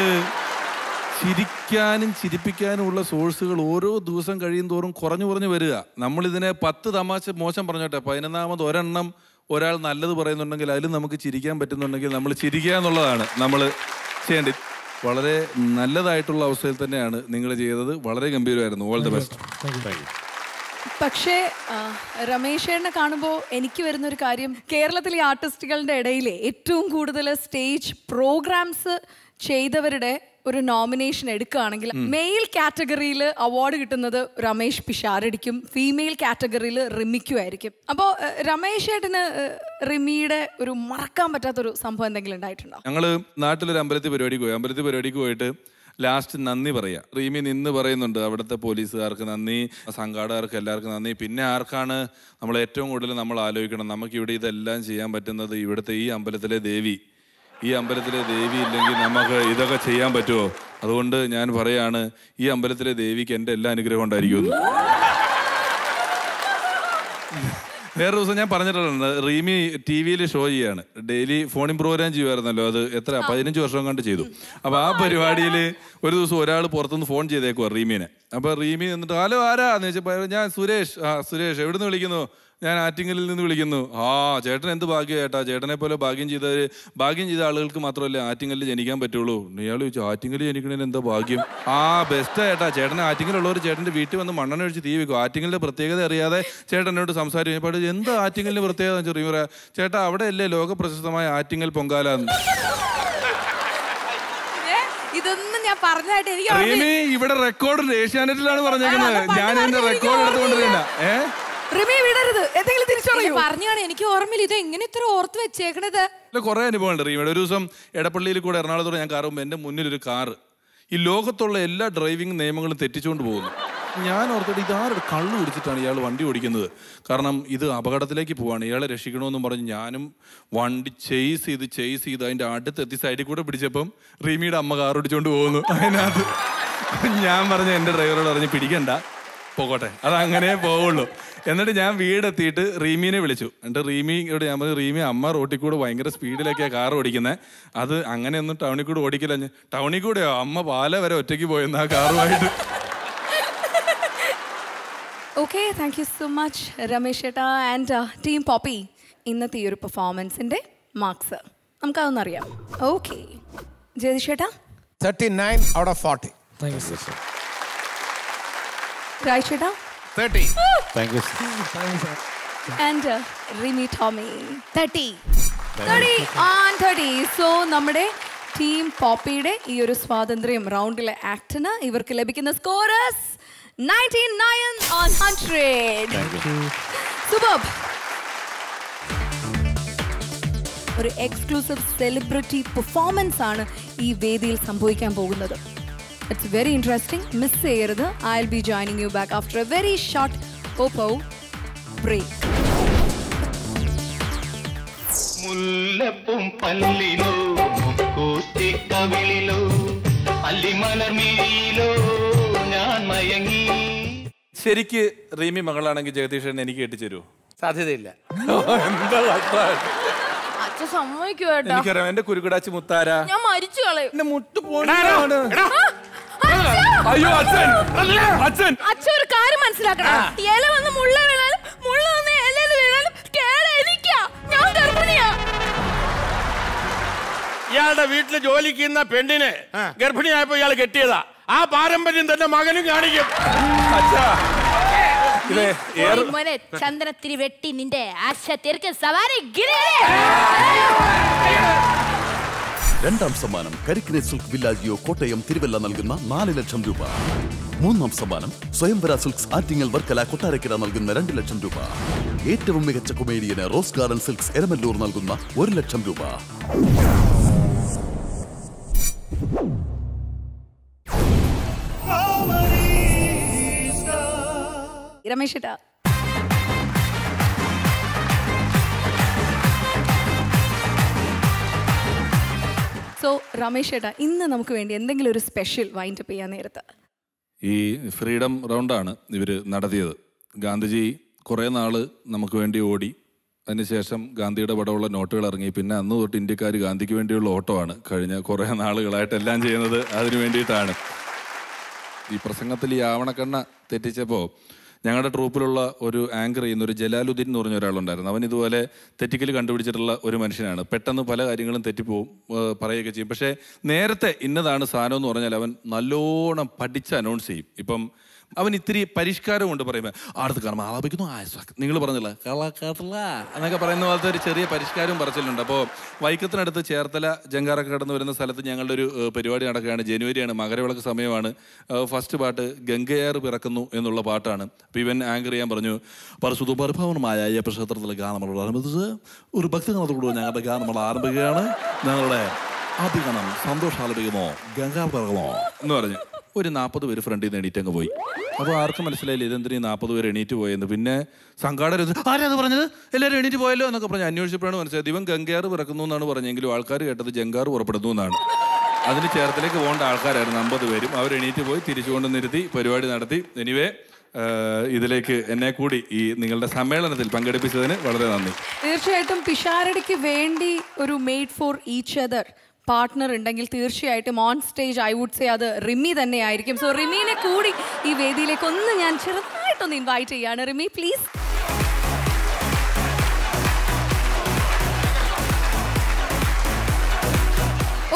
ചിരിക്കാനും ചിരിപ്പിക്കാനും ഉള്ള സോഴ്സുകൾ ഓരോ ദിവസം കഴിയും തോറും കുറഞ്ഞു വരിക. നമ്മളിതിനെ 10 തമാശ മോശം പറഞ്ഞോട്ടെ, 11ാമത് ഒരെണ്ണം ഒരാൾ നല്ലത് പറയുന്നുണ്ടെങ്കിൽ അതിൽ നമുക്ക് ചിരിക്കാൻ പറ്റുന്നുണ്ടെങ്കിൽ നമ്മൾ ചിരിക്കുക എന്നുള്ളതാണ് നമ്മൾ ചെയ്യേണ്ടത്. വളരെ നല്ലതായിട്ടുള്ള അവസ്ഥയിൽ തന്നെയാണ് നിങ്ങൾ ചെയ്തത്. വളരെ ഗംഭീരമായിരുന്നു. All the best. പക്ഷേ രമേശേണ്ണെ കാണുമ്പോൾ എനിക്ക് വരുന്നൊരു കാര്യം, കേരളത്തിലെ ആർട്ടിസ്റ്റുകളുടെ ഇടയിൽ ഏറ്റവും കൂടുതൽ സ്റ്റേജ് പ്രോഗ്രാംസ് ചെയ്തവരുടെ ഒരു നോമിനേഷൻ എടുക്കുകയാണെങ്കിൽ മെയിൽ കാറ്റഗറിയിൽ അവാർഡ് കിട്ടുന്നത് രമേശ് പിഷാരടിക്കും, ഫീമെയിൽ കാറ്റഗറിയിൽ റിമിക്കും ആയിരിക്കും. അപ്പോൾ രമേശ് ഏട്ടന് റിമിയുടെ ഒരു മറക്കാൻ പറ്റാത്തൊരു സംഭവം എന്തെങ്കിലും ഉണ്ടായിട്ടുണ്ടോ? ഞങ്ങൾ നാട്ടിലൊരു അമ്പലത്തിൽ പരിപാടിക്ക് പോയിട്ട് ലാസ്റ്റ് നന്ദി പറയാം. റീമി നിന്ന് പറയുന്നുണ്ട്, അവിടുത്തെ പോലീസുകാർക്ക് നന്ദി, സംഘാടകർക്ക് എല്ലാവർക്കും നന്ദി. പിന്നെ ആർക്കാണ് നമ്മൾ ഏറ്റവും കൂടുതൽ നമ്മൾ ആലോചിക്കണം, നമുക്കിവിടെ ഇതെല്ലാം ചെയ്യാൻ പറ്റുന്നത് ഇവിടുത്തെ ഈ അമ്പലത്തിലെ ദേവി ഇല്ലെങ്കിൽ നമുക്ക് ഇതൊക്കെ ചെയ്യാൻ പറ്റുമോ? അതുകൊണ്ട് ഞാൻ പറയാണ്, ഈ അമ്പലത്തിലെ ദേവിക്ക് എൻ്റെ എല്ലാ അനുഗ്രഹം ഉണ്ടായിരിക്കുമെന്ന്. വേറെ ദിവസം ഞാൻ പറഞ്ഞിട്ടുണ്ട്, റീമി TV-യിൽ ഷോ ചെയ്യാണ്, ഡെയിലി ഫോണിൻ പ്രോഗ്രാം ചെയ്യുമായിരുന്നല്ലോ. അത് 15 വർഷം കണ്ട് ചെയ്തു. അപ്പോൾ ആ പരിപാടിയിൽ ഒരു ദിവസം ഒരാൾ പുറത്തുനിന്ന് ഫോൺ ചെയ്തേക്കുവാ റീമിനെ. അപ്പോൾ റീമി എന്നിട്ട് ഹലോ ആരാ എന്ന് ചോദിച്ചപ്പോൾ ഞാൻ സുരേഷ്. സുരേഷ് എവിടെ നിന്ന് വിളിക്കുന്നു? ഞാൻ ആറ്റിങ്ങലിൽ നിന്ന് വിളിക്കുന്നു. ആ ചേട്ടൻ എന്ത് ഭാഗ്യം ചേട്ടാ, ചേട്ടനെ പോലെ ഭാഗ്യം ചെയ്ത ആളുകൾക്ക് മാത്രമല്ലേ ആറ്റിങ്ങലിൽ ജനിക്കാൻ പറ്റുള്ളൂ. ഇയാൾ ചോദിച്ചു ആറ്റിങ്ങലിൽ ജനിക്കണതിന് എന്താ ഭാഗ്യം? ആ ബെസ്റ്റാ ചേട്ടാ, ചേട്ടനെ ആറ്റിങ്ങലുള്ളവർ ചേട്ടൻ്റെ വീട്ടിൽ വന്ന് മണ്ണെണ്ണ ഒഴിച്ച് തീ വെക്കും. ആറ്റിങ്ങലിൻ്റെ പ്രത്യേകത അറിയാതെ ചേട്ടനോട് സംസാരിക്കും. എന്താ ആറ്റിങ്ങലിൻ്റെ പ്രത്യേകത ചെറിയ പറയാ ചേട്ടാ, അവിടെ അല്ലേ ലോക പ്രശസ്തമായ ആറ്റിങ്ങൽ പൊങ്കാല. ഇതൊന്നും ഞാൻ പറഞ്ഞായിട്ട് എനിക്ക് ഇവിടെ റെക്കോർഡ് ഏഷ്യാനെറ്റിലാണ് പറഞ്ഞേക്കുന്നത്. ഞാൻ എന്റെ റെക്കോർഡ് എടുത്തുകൊണ്ടിരുന്ന പറഞ്ഞാണ് എനിക്ക് ഓർമ്മയില്ല. ഇത് എങ്ങനെ ഇത്ര ഓർത്ത് വെച്ചേക്കണത്? കുറെ അനുഭവമുണ്ട് റീമയുടെ. ഒരു ദിവസം എടപ്പള്ളിയിൽ കൂടെ എറണാകുളത്തോടെ ഞാൻ കാറ് പോകുമ്പോൾ എൻ്റെ മുന്നിലൊരു കാറ് ഈ ലോകത്തുള്ള എല്ലാ ഡ്രൈവിംഗ് നിയമങ്ങളും തെറ്റിച്ചുകൊണ്ട് പോകുന്നു. ഞാൻ ഓർത്തിട്ട് ഇതാരുടെ കള്ളു കുടിച്ചിട്ടാണ് ഇയാൾ വണ്ടി ഓടിക്കുന്നത്, കാരണം ഇത് അപകടത്തിലേക്ക് പോവാണ്, ഇയാളെ രക്ഷിക്കണമെന്നും പറഞ്ഞ് ഞാനും വണ്ടി ചെയ്സ് ചെയ്ത് അതിൻ്റെ അടുത്തെത്തി സൈഡിൽ കൂടെ പിടിച്ചപ്പം റീമിയുടെ അമ്മ കാർ ഓടിച്ചുകൊണ്ട് പോകുന്നു. അതിനകത്ത് ഞാൻ പറഞ്ഞ എൻ്റെ ഡ്രൈവറോട് പറഞ്ഞ് പിടിക്കണ്ട, പോകട്ടെ, അതങ്ങനെ പോവുള്ളൂ. എന്നിട്ട് ഞാൻ വീടെത്തിയിട്ട് റീമീനെ വിളിച്ചു. എന്നിട്ട് റീമിയോട് ഞാൻ പറഞ്ഞു, റീമി അമ്മ റോട്ടിൽ കൂടെ ഭയങ്കര സ്പീഡിലൊക്കെയാണ് കാർ ഓടിക്കുന്നത്, അത് അങ്ങനെയൊന്നും ടൗണിൽ കൂടെ ഓടിക്കില്ല. ടൗണിൽ കൂടെയോ? അമ്മ പാല വരെ ഒറ്റയ്ക്ക് പോയെന്ന് ആ കാറുമായിട്ട്. Okay, thank you so much Ramesh ചേട്ടാ ആൻഡ് ടീം പോപ്പി. ഇന്നത്തെ ഈ ഒരു പെർഫോമൻസിൻ്റെ മാർക്സ് നമുക്കതൊന്നറിയാം. ഓക്കെ ജയതി ചേട്ടാ. 39 out of 40. Thank you sir. Raj ചേട്ടാ 30. Thank you and Rimi Tomy 30 on 30. So നമ്മുടെ ടീം പോപ്പിയുടെ ഈ ഒരു സ്വാതന്ത്ര്യം റൗണ്ടിലെ ആക്ടിന് ഇവർക്ക് ലഭിക്കുന്ന സ്കോറസ് 99 on 100. Superb. ഒരു എക്സ്ക്ലൂസീവ് സെലിബ്രിറ്റി പെർഫോമൻസ് ആണ് ഈ വേദിയിൽ സംഭവിക്കാൻ പോകുന്നത്. It's very interesting. Miss ചെയ്യരുത്. I'll be joining you back after a very short popo break. മുല്ലപ്പും പല്ലിലോ കൂത്തിക്കവിളിലോ അല്ലിമലർമിഴിയിലോ ഞാൻ മയങ്ങി. ശരിക്ക് റീമി മകളാണെങ്കിൽ ജഗദീഷൻ എനിക്ക് കെട്ടിച്ചേരുവോ? സാധ്യതയില്ല. അച്ഛൻ സമ്മതിക്കോ ഏട്ടാ? എനിക്കറിയാം എന്റെ കുരുകുടാച്ചി മുത്താര. ഞാൻ മരിച്ചു കളയും. എന്റെ മുട്ട് പോണാണ്. അയ്യോ അച്ഛൻ, അച്ഛൻ അച്ഛൻ ഒരു കാര്യം മനസ്സിലാക്കണം. ഇല വന്ന് മുള്ള വീണാലും മുള്ള വന്ന് ഇലയിൽ വീണാലും കേട് എനിക്കാ. ഞാൻ ഗർഭിണിയാ. ഇയാളുടെ വീട്ടില് ജോലിക്ക് ചെയ്യുന്ന പെണ്ണിനെ ഗർഭിണിയായപ്പോ ഇയാൾ കെട്ടിയതാ. ആ പാരമ്പര്യം തന്നെ മകനും കാണിക്കും. മോനെ ചന്ദനത്തിരി വെട്ടി നിന്റെ ആശ തീർക്ക സവാരി. രണ്ടാം സമ്മാനം കരിക്കിനെ സിൽക്ക് വില്ലാജിയോ കോട്ടയം തിരുവല്ല നൽകുന്ന 4 ലക്ഷം രൂപ. മൂന്നാം സമ്മാനം സ്വയംവര സിൽക്സ് ആറ്റിങ്ങൽ വർക്കല കൊട്ടാരക്കര നൽകുന്ന 2 ലക്ഷം രൂപ. ഏറ്റവും മികച്ച കൊമേഡിയന് റോസ് ഗാർഡൻ സിൽക്സ് എരമല്ലൂർ നൽകുന്ന 1 ലക്ഷം രൂപ. രമേശ് ചേട്ടാ സോ രമേശ് ചേട്ടാ ഇന്ന് നമുക്ക് വേണ്ടി എന്തെങ്കിലും ഒരു സ്പെഷ്യൽ വൈൻഡപ്പ് ചെയ്യാൻ നേരത്ത്? ഈ ഫ്രീഡം റൗണ്ടാണ് ഇവർ നടത്തിയത്. ഗാന്ധിജി കുറേ നാൾ നമുക്ക് വേണ്ടി ഓടി, അതിനുശേഷം ഗാന്ധിയുടെ പടമുള്ള നോട്ടുകൾ ഇറങ്ങി. പിന്നെ അന്ന് തൊട്ട് ഇന്ത്യക്കാർ ഗാന്ധിക്ക് വേണ്ടിയുള്ള ഓട്ടമാണ് കഴിഞ്ഞ കുറേ നാളുകളായിട്ടെല്ലാം ചെയ്യുന്നത് അതിനു വേണ്ടിയിട്ടാണ്. ഈ പ്രസംഗത്തിൽ ഈ ആവണക്കണ്ണ തെറ്റിച്ചപ്പോൾ ഞങ്ങളുടെ ട്രൂപ്പിലുള്ള ഒരു ആങ്കർ ചെയ്യുന്ന ഒരു ജലാലുദ്ദീൻ എന്ന് പറഞ്ഞ ഒരാളുണ്ടായിരുന്നു. അവൻ ഇതുപോലെ തെറ്റിക്കൽ കണ്ടുപിടിച്ചിട്ടുള്ള ഒരു മനുഷ്യനാണ്. പെട്ടെന്ന് പല കാര്യങ്ങളും തെറ്റിപ്പോവും, പറയുകയൊക്കെ ചെയ്യും. പക്ഷേ നേരത്തെ ഇന്നതാണ് സാധനം എന്ന് പറഞ്ഞാൽ അവൻ നല്ലോണം പഠിച്ച് അനൗൺസ് ചെയ്യും. ഇപ്പം അവൻ ഇത്തിരി പരിഷ്കാരം കൊണ്ട് പറയുമ്പോൾ അടുത്ത് കാണുമ്പോൾ ആളാപിക്കുന്നു നിങ്ങൾ പറഞ്ഞില്ല കള എന്നൊക്കെ പറയുന്ന പോലത്തെ ഒരു ചെറിയ പരിഷ്കാരവും പറച്ചിലുണ്ട്. അപ്പോൾ വൈക്കത്തിനടുത്ത് ചേർത്തല ജങ്കാറൊക്കെ കടന്നു വരുന്ന സ്ഥലത്ത് ഞങ്ങളുടെ ഒരു പരിപാടി നടക്കുകയാണ്. ജനുവരിയാണ്, മകരവിളക്ക് സമയമാണ്. ഫസ്റ്റ് പാട്ട് ഗംഗയാർ പിറക്കുന്നു എന്നുള്ള പാട്ടാണ്. അപ്പോൾ ഇവൻ ആങ്കർ ചെയ്യാൻ പറഞ്ഞു, പരിശുദ്ധ പരിഭവനമായ അയ്യപ്പ ക്ഷേത്രത്തിലെ ഗാനമേളയോടനുബന്ധിച്ച് ഒരു ഭക്തിഗാനത്തോടുകൂടി ഞങ്ങളുടെ ഗാനമേള ആരംഭിക്കുകയാണ്. ഞങ്ങളുടെ ആദ്യഗാനം സന്തോഷാലപിക്കുമോ ഗംഗാർ പിറകുമോ എന്ന് പറഞ്ഞു. ഒരു 40 പേര് ഫ്രണ്ടിൽ നിന്ന് എണീറ്റ് അങ്ങ് പോയി. അപ്പോൾ ആർക്കും മനസ്സിലായില്ല ഇതെന്തിനീ 40 പേര് എണീറ്റ് പോയെന്ന്. പിന്നെ സംഘാടകർ ആരാത് പറഞ്ഞത്, എല്ലാവരും എണീറ്റ് പോയല്ലോ എന്നൊക്കെ പറഞ്ഞ് അന്വേഷിച്ചപ്പോഴാണ് മനസ്സിലായത് ഇവൻ ഗംഗയാർ പിറക്കുന്നു എന്നാണ് പറഞ്ഞെങ്കിലും ആൾക്കാർ കേട്ടത് ജങ്കാർ പുറപ്പെടുന്നു എന്നാണ്. അതിന് ചേർത്തിലേക്ക് പോകേണ്ട ആൾക്കാരായിരുന്നു 50 പേരും. അവർ എണീറ്റ് പോയി തിരിച്ചുകൊണ്ട് നിർത്തി പരിപാടി നടത്തി. എനിവേ ഇതിലേക്ക് എന്നെ കൂടി ഈ നിങ്ങളുടെ സമ്മേളനത്തിൽ പങ്കെടുപ്പിച്ചതിന് വളരെ നന്ദി. തീർച്ചയായിട്ടും പിഷാരടിക്ക് വേണ്ടി ഒരു made for each other partner ഉണ്ടെങ്കിൽ തീർച്ചയായിട്ടും on stage I would say അത് റിമി തന്നെ ആയിരിക്കും. സോ റിമീനെ കൂടി ഈ വേദിയിലേക്ക് ഒന്ന് ഞാൻ ചെറുതായിട്ടൊന്ന് ഇൻവൈറ്റ് ചെയ്യാണ്. റിമി പ്ലീസ്.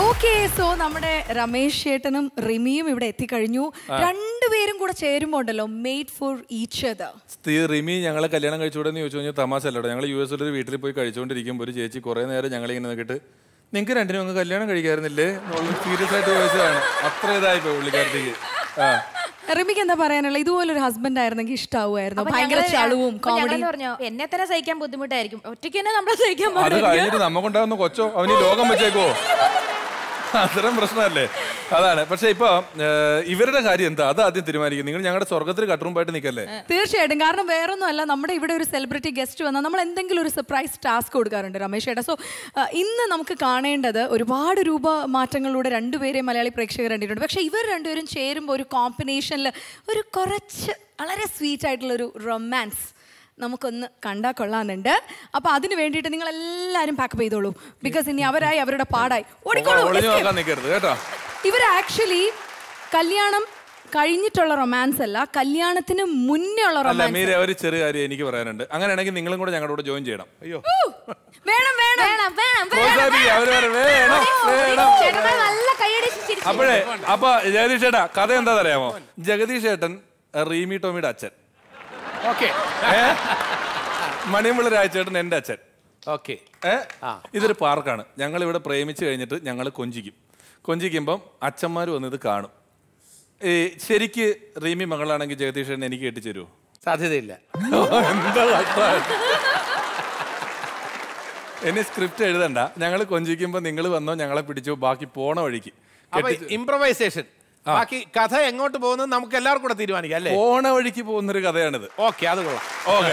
ഓക്കെ, സോ നമ്മുടെ രമേശ് ചേട്ടനും റിമിയും ഇവിടെ എത്തിക്കഴിഞ്ഞു. രണ്ടുപേരും കൂടെ ചേരുമ്പോ ഉണ്ടല്ലോ, made for each other. Rimi ഞങ്ങളെ കല്യാണം കഴിച്ചുകൂടെന്ന് ചോദിച്ചു കഴിഞ്ഞാൽ തമാശ അല്ലോട്ടോ. ഞങ്ങൾ US ഒരു വീട്ടിൽ പോയി കഴിച്ചുകൊണ്ടിരിക്കുമ്പോൾ ഒരു ചേച്ചി കുറെ നേരം ഞങ്ങളിങ്ങനെ നോക്കിയിട്ട് നിങ്ങൾക്ക് രണ്ടിനും അങ്ങ് കല്യാണം കഴിക്കാറുന്നില്ലേ? സീരിയസ് ആയിട്ട് ചോദിച്ചതാണ്. അത്ര ഇതായിപ്പോ പുള്ളിക്കാരത്തേക്ക്. റിമിക്ക് എന്താ പറയാനുള്ള? ഇതുപോലൊരു ഹസ്ബൻഡ് ആയിരുന്നെങ്കിൽ ഇഷ്ടാവുമായിരുന്നു. ഭയങ്കര ചളുവും കോമഡിയും. പറഞ്ഞു എന്നെ തന്നെ സഹിക്കാൻ ബുദ്ധിമുട്ടായിരിക്കും, ഒറ്റയ്ക്ക് തന്നെ നമ്മളെ സഹിക്കാൻ അത് കഴിഞ്ഞിട്ട് നമുക്കുണ്ടാകുന്ന കൊച്ചോ അവന് ലോകം വെച്ചേക്കോ? അത്തരം പ്രശ്നമല്ലേ? അതാണ്. പക്ഷെ ഇപ്പൊ ഇവരുടെ കാര്യം എന്താ അത് ആദ്യം തീരുമാനിക്കും. നിങ്ങൾ ഞങ്ങളുടെ സ്വർഗത്തിൽ കട്ടുറുമ്പായിട്ട് നിൽക്കല്ലേ? തീർച്ചയായിട്ടും. കാരണം വേറൊന്നും അല്ല, നമ്മുടെ ഇവിടെ ഒരു സെലിബ്രിറ്റി ഗസ്റ്റ് വന്നാൽ നമ്മൾ എന്തെങ്കിലും ഒരു സർപ്രൈസ് ടാസ്ക് കൊടുക്കാറുണ്ട് രമേശ് ചേട്ടാ. സോ ഇന്ന് നമുക്ക് കാണേണ്ടത് ഒരുപാട് രൂപ മാറ്റങ്ങളിലൂടെ രണ്ടുപേരെയും മലയാളി പ്രേക്ഷകർ കണ്ടിട്ടുണ്ട്. പക്ഷെ ഇവർ രണ്ടുപേരും ചേരുമ്പോൾ ഒരു കോമ്പിനേഷനിൽ ഒരു കുറച്ച് വളരെ സ്വീറ്റ് ആയിട്ടുള്ളൊരു റൊമാൻസ് നമുക്കൊന്ന് കണ്ടാൽ കൊള്ളാന്നുണ്ട്. അപ്പൊ അതിന് വേണ്ടിയിട്ട് നിങ്ങൾ എല്ലാവരും പാക്കപ്പ് ചെയ്തോളൂ. ബിക്കോസ് ഇനി അവരായി അവരുടെ പാടായി ഓടിക്കോളൂ. ഇവർ ആക്ച്വലി കല്യാണം കഴിഞ്ഞിട്ടുള്ള റൊമാൻസ് അല്ല, കല്യാണത്തിന് മുന്നേ ഉള്ള റൊമാൻസ്. ഒരു ചെറിയ കാര്യം എനിക്ക് പറയാനുണ്ട്. അങ്ങനെയാണെങ്കിൽ നിങ്ങളും കൂടെ ഞങ്ങളുടെ കൂടെ ജോയിൻ ചെയ്യണം. അയ്യോ അപ്പോഴേ അപ്പൊ ജഗദീഷ് ചേട്ടാ കഥ എന്താ അറിയാമോ? ജഗദീഷ് ചേട്ടൻ റീമി ടോമിയുടെ അച്ഛൻ, മണിയമ്പിള്ള രാജചേട്ടൻ എൻ്റെ അച്ഛൻ. ഓക്കെ, ഇതൊരു പാർക്കാണ്. ഞങ്ങൾ ഇവിടെ പ്രേമിച്ച് കഴിഞ്ഞിട്ട് ഞങ്ങൾ കൊഞ്ചിക്കുമ്പം അച്ഛന്മാർ വന്ന് ഇത് കാണും. ഈ ശരിക്ക് റീമി മകളാണെങ്കിൽ ജഗദീഷ് ചേട്ടൻ എനിക്ക് കെട്ടിച്ചേരുമോ? സാധ്യതയില്ല. എന്താ എന്നെ സ്ക്രിപ്റ്റ് എഴുതണ്ട. ഞങ്ങൾ കൊഞ്ചിക്കുമ്പോ നിങ്ങൾ വന്നോ, ഞങ്ങളെ പിടിച്ചോ, ബാക്കി പോണ വഴിക്ക് ഇംപ്രവൈസേഷൻ. ബാക്കി കഥ എങ്ങോട്ട് പോകുന്നത് നമുക്ക് എല്ലാവർക്കും കൂടെ തീരുമാനിക്കാം അല്ലേ? പോണ വഴിക്ക് പോകുന്നൊരു കഥയാണിത്. ഓക്കെ, അത് കൊള്ളാം. ഓക്കെ,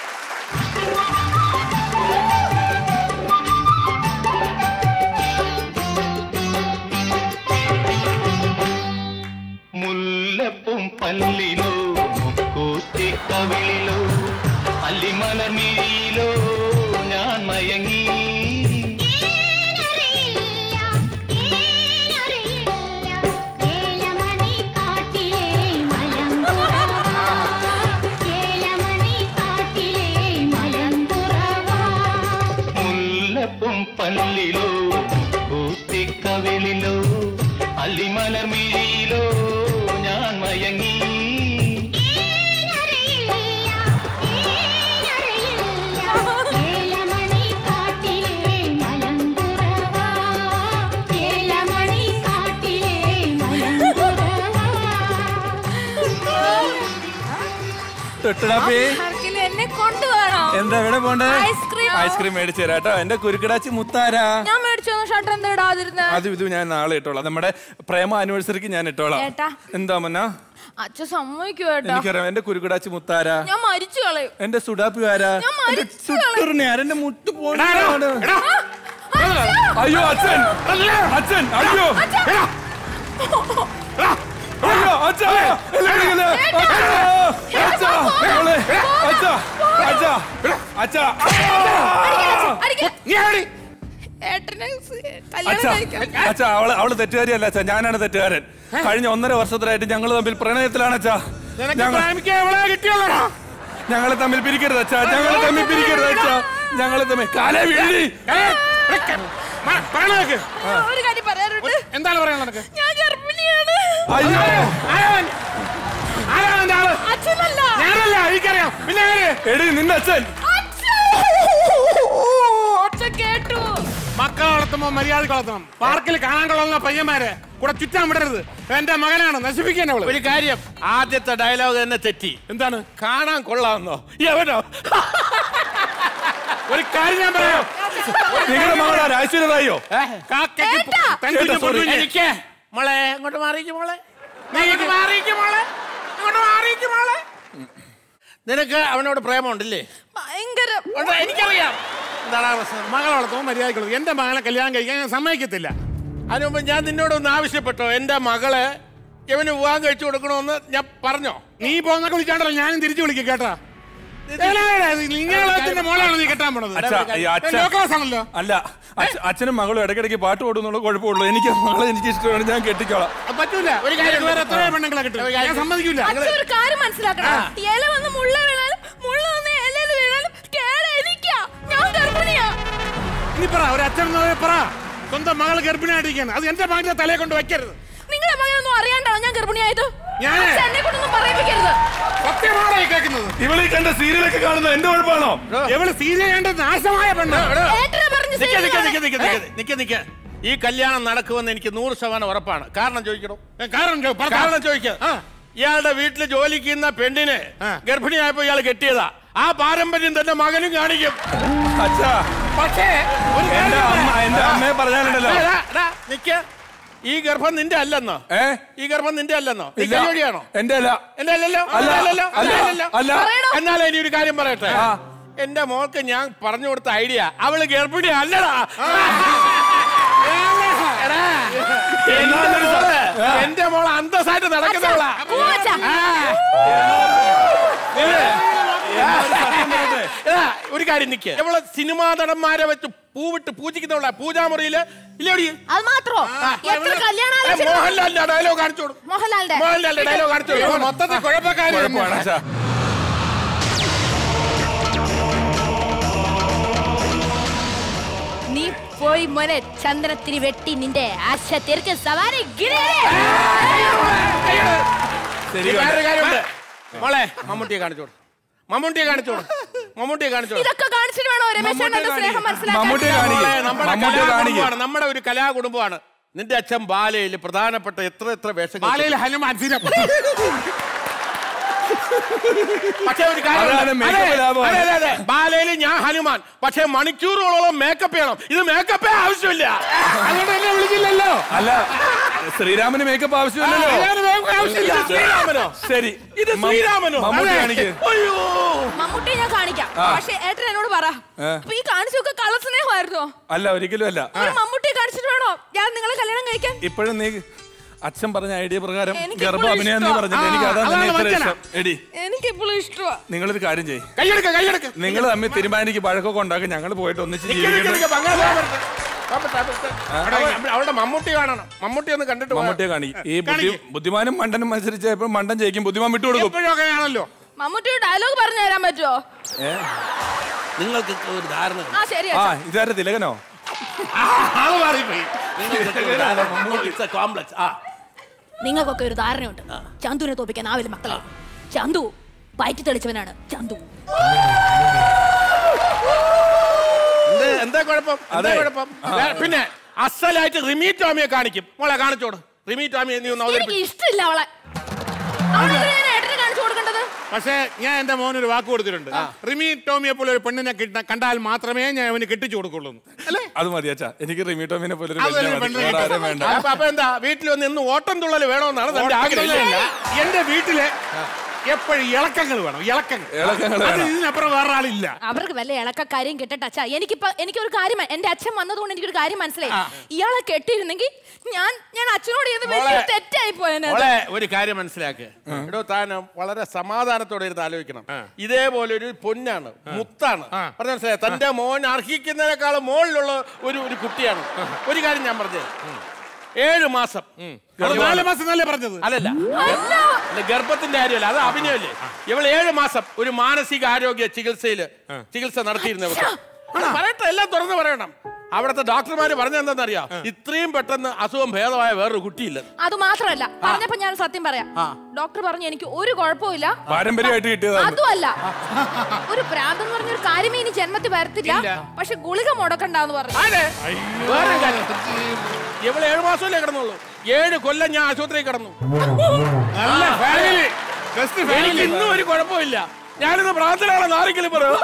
മുല്ലപ്പും പല്ലിലോ കൂത്തിക്കവിളിലോ അല്ലിമലർമിഴിയിലോ ഞാൻ മയങ്ങി. മുല്ലപ്പും പല്ലിലോ കൂത്തിക്കവിളിലോ അല്ലിമലർമിഴിയിലോ ഞാൻ മയങ്ങി. എന്നെ കൊണ്ടുപോകണോ? എന്താ ഇവിടെ പോണ്ടേ? ഐസ്ക്രീം മേടിച്ചു തരാം കേട്ടോ. എന്റെ കുരുക്കടാച്ചി മുത്താരാ. ഞാൻ മേടിച്ചു ഷർട്ട് എന്താ ഇടാതിരുന്നേ? അത് ഇത് ഞാൻ നാളെ ഇട്ടോളാം. നമ്മുടെ പ്രേമ ആനിവേഴ്സറിക്ക് ഞാൻ ഇട്ടോളാം. എന്താ മന്നാ? അച്ഛൻ സമ്മതിക്കൂ കേട്ടോ. എനിക്കറിയാം. എന്റെ കുരുക്കടാച്ചി മുത്താരാ. ഞാൻ മരിച്ചു കളയും. എന്റെ സുഡാപ്പി ആരാ? എന്റെ മുട്ട് പോണ. അയ്യോ അച്ഛൻ, അച്ഛൻ, അയ്യോ അയ്യോ അച്ഛാ, അച്ഛാ അവള് തെറ്റുകാരിയല്ല അച്ഛാ, ഞാനാണ് തെറ്റുകാരൻ. കഴിഞ്ഞ 1.5 വർഷത്തിലായിട്ട് ഞങ്ങൾ തമ്മിൽ പ്രണയത്തിലാണ് അച്ഛാ. ഞങ്ങളെ തമ്മിൽ പിരിക്കരുത് അച്ഛാ, ഞങ്ങളെ തമ്മിൽ പിരിക്കരുത് അച്ഛാ, ഞങ്ങളെ തമ്മിൽ കാലേ വീഴി. എന്താണ് പറയാനുള്ളത്? ഞാൻ ഗർഭിണിയാണ്. അയ്യോ എടി നിന്റെ അച്ഛൻ. കേട്ടു. മക്കളെ വളർത്തുമ്പോ മര്യാദ വളർത്തണം. പാർക്കിൽ കാണാൻ കൊള്ളുന്ന പയ്യന്മാരെ കൂടെ ചുറ്റാൻ വിടരുത്. എന്റെ മകനാണ്, നശിപ്പിക്കാൻ അവള്. ഒരു കാര്യം, ആദ്യത്തെ ഡയലോഗ് തന്നെ തെറ്റി. എന്താണ്? കാണാൻ കൊള്ളാമെന്നോ? എവനോ? ഒരു കാര്യം ഞാൻ പറയാം. നിങ്ങളുടെ മകളാണ് ഐശ്വര്യറായോ? എനിക്ക് മോളെ ഇങ്ങോട്ട് മാറിയിരിക്കും, മോളെ നീക്ക് മാറിയിരിക്കും, മോളെ ഇങ്ങോട്ട് മാറിയിരിക്കും, മോളെ. നിനക്ക് അവനോട് പ്രേമമുണ്ടല്ലേ? ഭയങ്കര. എനിക്കറിയാം എന്താണ് പ്രശ്നം. മകളെ വളർത്തുമ്പോൾ മര്യാദക്കുള്ളൂ. എന്റെ മകളെ കല്യാണം കഴിക്കാൻ ഞാൻ സമ്മതിക്കത്തില്ല. അതിനു മുമ്പ് ഞാൻ നിന്നോടൊന്ന് ആവശ്യപ്പെട്ടോ, എന്റെ മകളെ ഇവന് വിവാഹം കഴിച്ചു കൊടുക്കണമെന്ന് ഞാൻ പറഞ്ഞോ? നീ പോകുന്നൊക്കെ വിളിച്ചാണ്ടല്ലോ ഞാനും തിരിച്ചു വിളിക്കും കേട്ടാ. മോളാണ് നീ കെട്ടാൻ പോണത്. അല്ല, അച്ഛനും മകളും ഇടയ്ക്കിടയ്ക്ക് പാട്ട് പാടുന്നുള്ള കുഴപ്പമുള്ളൂ. എനിക്ക് മകളെ എനിക്ക് ഇഷ്ടമാണ്, ഞാൻ കെട്ടിക്കോളാം. പറ്റൂല. ഒരു കാര്യം, വേറെ എത്ര പെണ്ണുങ്ങളെ കിട്ടും, ഞാൻ സമ്മതിക്കൂല. ഒരു കാര്യം മനസ്സിലാക്കണം, ഇല വന്ന് മുള്ള വീണാലും മുള്ള വന്ന് ഇലയിൽ വീണാലും കേട എനിക്കാ. ഞാൻ ഗർഭിണിയാ. നീ പറ, ഒരു അച്ഛൻ പറ. സ്വന്തം മകൾ ഗർഭിണിയായിട്ടിരിക്കുകയാണ്. അത് എന്റെ മകന്റെ തലയെ കൊണ്ട് വെക്കരുത്. നിങ്ങളുടെ മകനൊന്നും അറിയാണ്ടാണോ ഞാൻ ഗർഭിണിയായത്? ഞാൻ എന്നെ കൊണ്ടൊന്നും പറയിപ്പിക്കരുത്. സത്യമാണോ ഈ കേൾക്കുന്നത്? ഇവളീ കണ്ട സീരിയലൊക്കെ കാണുന്നത് എന്റെ കുഴപ്പമാണോ? ഇവള് സീരിയൽ കണ്ട നാശമായ പെണ്ണ്. നിക്ക്. ഈ കല്യാണം നടക്കുമെന്ന് എനിക്ക് 100% ഉറപ്പാണ്. കാരണം ചോദിക്കണോ? കാരണം ചോദിക്കാം. ഇയാളുടെ വീട്ടിൽ ജോലിക്കുന്ന പെണ്ണിനെ ഗർഭിണിയായപ്പോ ഇയാൾ കെട്ടിയതാ. ആ പാരമ്പര്യം തന്നെ മകനും കാണിക്കും. പക്ഷേ എന്റെ അമ്മയെ പറഞ്ഞാലുണ്ടല്ലോ. നിക്ക്, ഈ ഗർഭം നിന്റെ അല്ലെന്നോ? ഈ ഗർഭം നിന്റെ അല്ലെന്നോ? വഴിയാണോ? എന്റെ അല്ല. എന്റെ അല്ലല്ലോ. എന്നാലും ഇനി ഒരു കാര്യം പറയട്ടെ. എന്റെ മോൾക്ക് ഞാൻ പറഞ്ഞു കൊടുത്ത ഐഡിയ അവള് ഗർഭിണി അല്ലടാ. എന്റെ മോള് അന്തസ്സായിട്ട് നടക്കുന്നവളാ. ഒരു കാര്യം നിക്ക്, ഇവള് സിനിമാ നടന്മാരെ വെച്ച് പൂവിട്ട് പൂജിക്കുന്നവളാ. പൂജാമുറിയില് ഇല്ലോടി. അത് മാത്രോ? മോഹൻലാലിന്റെ ഡയലോഗ് കാണിച്ചോളൂ. മോഹൻലാലിന്റെ ഡയലോഗ് കാണിച്ചോളൂ. മൊത്തത്തിൽ കുഴപ്പക്കാരാണ്. നീ പോയി മോനെ ചന്ദനത്തിന് വെട്ടി നിന്റെ ആശ തീർക്ക സവാരി. മോളെ മമ്മൂട്ടിയെ കാണിച്ചോളൂ. ഇതൊക്കെ കാണിച്ചിട്ട് വേണോ രമേശേട്ടന്റെ സ്നേഹം മനസ്സിലാക്കാൻ? നമ്മുടെ ഒരു കലാകുടുംബമാണ്. നിന്റെ അച്ഛൻ ബാലയിൽ പ്രധാനപ്പെട്ട എത്ര വേഷങ്ങൾ. ബാലയിൽ ഹനുമാൻ. പക്ഷേ ഒരു കാര്യം, ബാലയിൽ ഞാൻ ഹനുമാൻ, പക്ഷെ മണിക്കൂറുകളോളം മേക്കപ്പ് ചെയ്യണം. ഇത് മേക്കപ്പേ ആവശ്യമില്ല. അതുകൊണ്ട് എന്നെ വിളിച്ചില്ലല്ലോ. അല്ല, ശ്രീരാമന് മേക്കപ്പ് ആവശ്യമില്ലല്ലോ. ശ്രീരാമനോ? ശരി, ഇത് ശ്രീരാമനോ? അയ്യോ, മമ്മൂട്ടി ഞാൻ കാണിക്കാം. പക്ഷെ ഏട്ടൻ എന്നോട് പറ, ഈ കാണിച്ചൊക്കെ കള്ളസ്നേഹമായിരുന്നോ? അല്ല, ഒരിക്കലും അല്ല. മമ്മൂട്ടിയെ കാണിച്ചിട്ട് വേണോ ഞാൻ നിങ്ങളെ കല്യാണം കഴിക്കാൻ? ഇപ്പോഴും നീ അച്ഛൻ പറഞ്ഞ ഐഡിയ പ്രകാരം ഗർഭ അഭിനയം നീ പറഞ്ഞില്ല. എനിക്ക് അതാണ് ഇഷ്ടം. എടി, എനിക്കിപ്പോഴും ഇഷ്ടമാ. നിങ്ങളൊരു കാര്യം ചെയ്യും, നിങ്ങൾ തമ്മിൽ തീരുമാനിക്ക് വഴക്കൊക്കെ ഉണ്ടാക്കും. ഞങ്ങൾ പോയിട്ട് ഒന്നിച്ച് അവളുടെ മമ്മൂട്ടി കാണണം. മമ്മൂട്ടി ഒന്ന് കണ്ടിട്ട് മമ്മൂട്ടിയെ കാണിക്കും. ഈ ബുദ്ധിമാനും മണ്ടനും മത്സരിച്ചപ്പോൾ മണ്ടൻ ജയിക്കും, ബുദ്ധിമാൻ വിട്ടുകൊടുക്കും. ആണല്ലോ. മമ്മൂട്ടി ഡയലോഗ് പറഞ്ഞു തരാൻ പറ്റുമോ? നിങ്ങൾക്ക് ഒരു ധാരണ. ഇതാരെ തിലകനോ? നിങ്ങൾക്കൊക്കെ ഒരു ധാരണയുണ്ട്. ചന്തുവിനെ തോപ്പിക്കാൻ ആവില്ല മക്കളെ. ചന്തു പയറ്റി തെളിച്ചവനാണ്. ചന്തു എന്താ കുഴപ്പം? പിന്നെ അസലായിട്ട് റിമി ടോമിയെ കാണിക്കും. മോളെ കാണിച്ചോട്. റിമി ടോമിയെ നീ ഒന്ന് എനിക്ക് ഇഷ്ടമില്ല അവളെ. ഏട്ടനെ കാണിച്ചു കൊടുക്കേണ്ടത്. പക്ഷേ ഞാൻ എന്റെ മോനൊരു വാക്ക് കൊടുത്തിട്ടുണ്ട്. റിമി ടോമിയെ പോലെ ഒരു പെണ്ണിനെ കണ്ടാൽ മാത്രമേ ഞാൻ അവന് കെട്ടിച്ചു കൊടുക്കുള്ളൂ. അത് മതി അച്ഛാ, എനിക്ക് റിമി ടോമിനെ പോലെ വേണ്ട. അപ്പൊ എന്താ വീട്ടിൽ വന്ന് ഇന്ന് ഓട്ടം തുള്ളൽ വേണമെന്നാണ് തന്റെ ആഗ്രഹം. എന്റെ വീട്ടിലെ എപ്പോഴും ഇളക്കങ്ങൾ വേണം. ഇതിനപ്പുറം വേറെ ആളില്ല. അവർക്ക് വല്ല ഇളക്ക കാര്യം കിട്ടട്ടെ അച്ഛാ. എനിക്കൊരു കാര്യം, എന്റെ അച്ഛൻ വന്നതുകൊണ്ട് എനിക്കൊരു കാര്യം മനസ്സിലായി. ഇയാളെ കെട്ടിയിരുന്നെങ്കിൽ ഞാൻ അച്ഛനോട് തെറ്റായി പോയെന്നെ. ഒരു കാര്യം മനസ്സിലാക്കുക. എടോ, താനും വളരെ സമാധാനത്തോടെ ഇരുന്ന് ആലോചിക്കണം. ഇതേപോലെ ഒരു പൊന്നാണ്, മുത്താണ്. പറഞ്ഞ മനസ്സിലായി. തന്റെ മോൻ അർഹിക്കുന്നതിനേക്കാളും മുകളിലുള്ള ഒരു കുട്ടിയാണ്. ഒരു കാര്യം ഞാൻ പറഞ്ഞത്, 7 മാസം 4 മാസം എന്നല്ലേ പറഞ്ഞത്? അല്ലല്ല, ഗർഭത്തിന്റെ കാര്യമല്ല, അത് അഭിനയല്ലേ. ഇവൾ 7 മാസം ഒരു മാനസിക ആരോഗ്യ ചികിത്സ നടത്തിയിരുന്നവർ. പറയട്ടെ, എല്ലാം തുറന്ന് പറയണം. അവിടുത്തെ ഡോക്ടർമാര് പറഞ്ഞെന്താന്നറിയാം, ഇത്രയും പെട്ടെന്ന് അസുഖം ഭേദമായ വേറൊരു കുട്ടിയില്ല. അത് മാത്രമല്ല, പറഞ്ഞപ്പോ ഞാൻ സത്യം പറയാം. ഡോക്ടർ പറഞ്ഞു എനിക്ക് ഒരു കുഴപ്പമില്ല, പാരമ്പര്യമായിട്ട് കിട്ടിയതാണ്. അതുമല്ല, ഒരു പ്രാന്തം എന്ന് പറഞ്ഞൊരു കാര്യമേ ഇനി ജന്മത്തിൽ വരത്തില്ല, പക്ഷെ ഗുളിക മുടക്കണ്ടെന്ന് പറഞ്ഞു. വേറെ കാര്യം, ഇവള് 7 മാസമല്ലേ കിടന്നുള്ളൂ. 7 കൊല്ലം ഞാൻ ആശുപത്രിയിൽ കിടന്നു. നല്ല ഫാമിലി, എനിക്ക് ഇന്നും ഒരു കുഴപ്പമില്ല. ഞാനിന്ന് പ്രാർത്ഥനയാണെന്ന് ആരെങ്കിലും പറയൂ.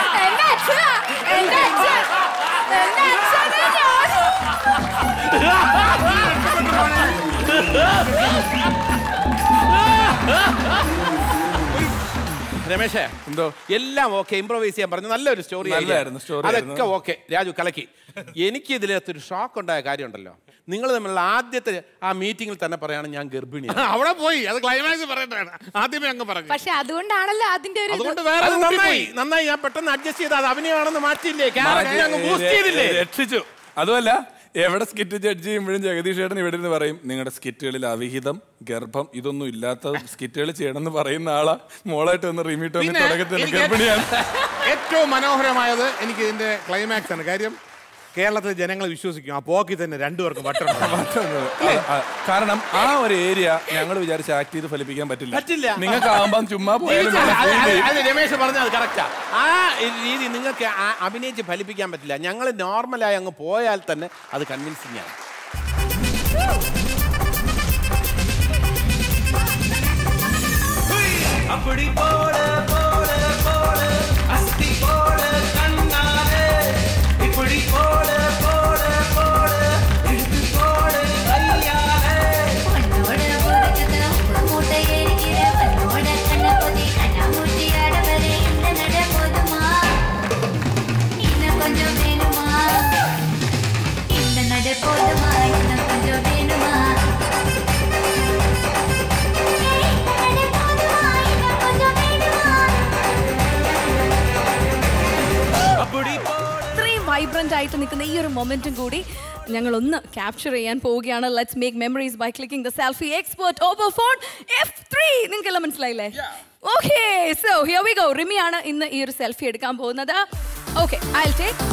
രമേശേ, എന്തോ എല്ലാം ഓക്കെ, ഇംപ്രവൈസ് ചെയ്യാൻ പറഞ്ഞു. നല്ലൊരു സ്റ്റോറി, അതൊക്കെ ഓക്കെ. രാജു കലക്കി. എനിക്ക് ഇതിലൊരു ഷോക്ക് ഉണ്ടായ കാര്യമുണ്ടല്ലോ. നിങ്ങൾ തമ്മിലുള്ള ആദ്യത്തെ ആ മീറ്റിംഗിൽ തന്നെ പറയാണ് ഞാൻ ഗർഭിണിയാണ്. അവിടെ പോയി അത് ക്ലൈമാക്സ് പറയണ്ടാണ്, ആദ്യമേ അങ്ങ് പറഞ്ഞു. പക്ഷെ അതുകൊണ്ടാണല്ലോ അതിന്റെ ഒരു നന്നായി. ഞാൻ പെട്ടെന്ന് അഡ്ജസ്റ്റ് ചെയ്ത് അത് അഭിനയമാണെന്ന് മാറ്റിയില്ലേ, ബൂസ്റ്റ് ചെയ്തില്ലേ, രക്ഷിച്ചു. അതുമല്ല, എവിടെ സ്കിറ്റ് ജഡ്ജ് ചെയ്യുമ്പോഴും ജഗദീഷ് ചേട്ടൻ ഇവിടെ നിന്ന് പറയും നിങ്ങളുടെ സ്കിറ്റുകളിൽ അവിഹിതം, ഗർഭം ഇതൊന്നും ഇല്ലാത്ത സ്കിറ്റുകൾ ചെയ്യണമെന്ന് പറയുന്ന ആളാ മോളായിട്ട് വന്ന് റിമി ടോമി തുടക്കത്തിൽ ഗർഭിണിയാണ്. ഏറ്റവും മനോഹരമായത് എനിക്ക് ഇതിന്റെ ക്ലൈമാക്സ് ആണ്. കാര്യം കേരളത്തിലെ ജനങ്ങൾ വിശ്വസിക്കും ആ പോക്കി തന്നെ രണ്ടുപേർക്കും വട്ടം കാരണം ആ ഒരു ഏരിയ ഞങ്ങൾ വിചാരിച്ച് ആക്ട് ചെയ്ത് ഫലിപ്പിക്കാൻ പറ്റില്ല. നിങ്ങൾക്കാവുമ്പം ചുമ്മാ പോയാലും രമേശ് പറഞ്ഞത് കറക്റ്റാ. ആ രീതി നിങ്ങൾക്ക് അഭിനയിച്ച് ഫലിപ്പിക്കാൻ പറ്റില്ല. ഞങ്ങൾ നോർമലായി അങ്ങ് പോയാൽ തന്നെ അത് കൺവിൻസിംഗ് ആണ്. அப்படி போட போட போட அஸ்தி போட கண்ணாலே இப்படி போட போட போட இழுத்து போட கையாலே உன்னோட போடுறது மூட்டை ஏறிக்கிற உன்னோட கண்ணபதி கண்ணாமூச்சி ஆடவரே இந்த நட போதுமா இன்னும் கொஞ்சம் வேணுமா இந்த நட போதுமா இன்னும் கொஞ்சம் வேணுமா ഇത്രയും വൈബ്രന്റ് ആയിട്ട് നിൽക്കുന്ന ഈ ഒരു മൊമെന്റും കൂടി ഞങ്ങൾ ഒന്ന് ക്യാപ്ചർ ചെയ്യാൻ പോവുകയാണ്. Let's make memories by clicking the selfie expert over phone F3. നിങ്ങൾക്കെല്ലാം മനസ്സിലായില്ലേ? Okay, so here we go. റിമിയാണ് ഇന്ന് ഈ ഒരു സെൽഫി എടുക്കാൻ പോകുന്നത്. Okay, I will take.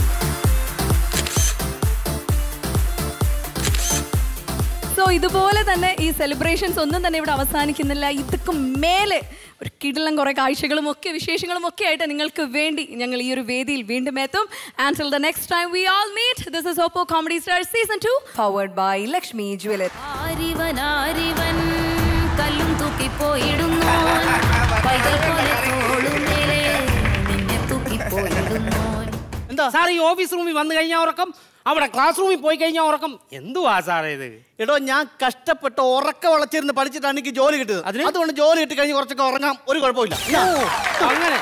So ഇതുപോലെ തന്നെ ഈ സെലിബ്രേഷൻസ് ഒന്നും തന്നെ ഇവിടെ അവസാനിക്കുന്നില്ല. ഇതൊക്കെ മേലെ ഒരു കിടിലം കുറേ കാഴ്ചകളും ഒക്കെ വിശേഷങ്ങളും ഒക്കെ ആയിട്ട് നിങ്ങൾക്ക് വേണ്ടി ഞങ്ങൾ ഈ ഒരു വേദിയിൽ വീണ്ടും എത്തും. Until the next time we all meet, this is Oppo Comedy Stars Season 2 powered by Lakshmi Jewelers. ആരിവൻ ആരിവൻ കല്ലും തൂക്കി പോയിടുന്നു പൈതൽ പോലെ തോളുമേലെ നിന്നെ തൂക്കി പോയിടുന്നു. എന്താ സാർ ഈ ഓഫീസ് റൂമിൽ വന്നു കഴിഞ്ഞാൽ ഉറക്കം, അവിടെ ക്ലാസ് റൂമിൽ പോയി കഴിഞ്ഞാൽ ഉറക്കം, എന്തുവാ സാറേ ഇത്? എടോ ഞാൻ കഷ്ടപ്പെട്ട് ഉറക്കം വളച്ചിരുന്ന് പഠിച്ചിട്ടാണ് എനിക്ക് ജോലി കിട്ടിയത്. അതുകൊണ്ട് ജോലി കിട്ടി കഴിഞ്ഞ് കുറച്ചൊക്കെ ഉറങ്ങാം, ഒരു കുഴപ്പമില്ല. അങ്ങനെ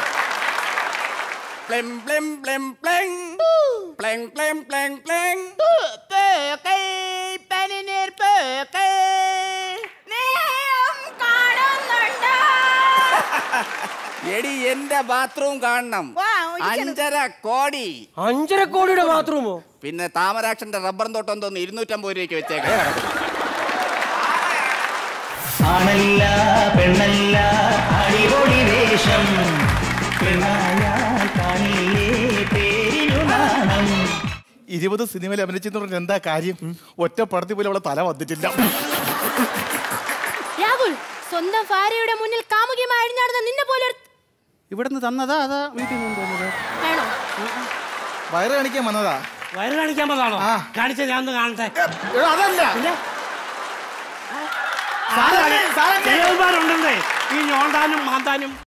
എടി എന്റെ ബാത്റൂം കാണണം. 5.5 കോടി. 5.5 കോടിയുടെ ബാത്റൂമോ? പിന്നെ താമരാക്ഷന്റെ റബ്ബർ തോട്ടം തോന്നി 250 രൂപയ്ക്ക് വെച്ചേക്കാം. ആണല്ല പെണ്ണല്ല അടിപൊളി വേഷം പെണ്ണായാൽ കാണില്ലേ പേരിനു നാണം. 20 സിനിമയിൽ അഭിനയിച്ചെന്ന് പറഞ്ഞ എന്താ കാര്യം? ഒറ്റ പടത്തിൽ പോലും അവളെ തല വന്നിട്ടില്ല. രാഹുൽ, സ്വന്തം ഭാര്യയുടെ മുന്നിൽ കാമുകിയുമായി അഴിഞ്ഞാടുന്ന നിന്നെ പോലെ ഇവിടുന്ന് തന്നതാ അതാ വീട്ടിൽ നിന്ന് തന്നതാ? ആണോ? വയറ് കാണിക്കാൻ വന്നതാ. വയറ് കാണിക്കാൻ വന്നതാണോ? കാണിച്ച ഞാൻ ഒന്ന് കാണട്ടെ. അതല്ല ഉണ്ടല്ലേ ഈ ഞോണ്ടാനും മാന്താനും.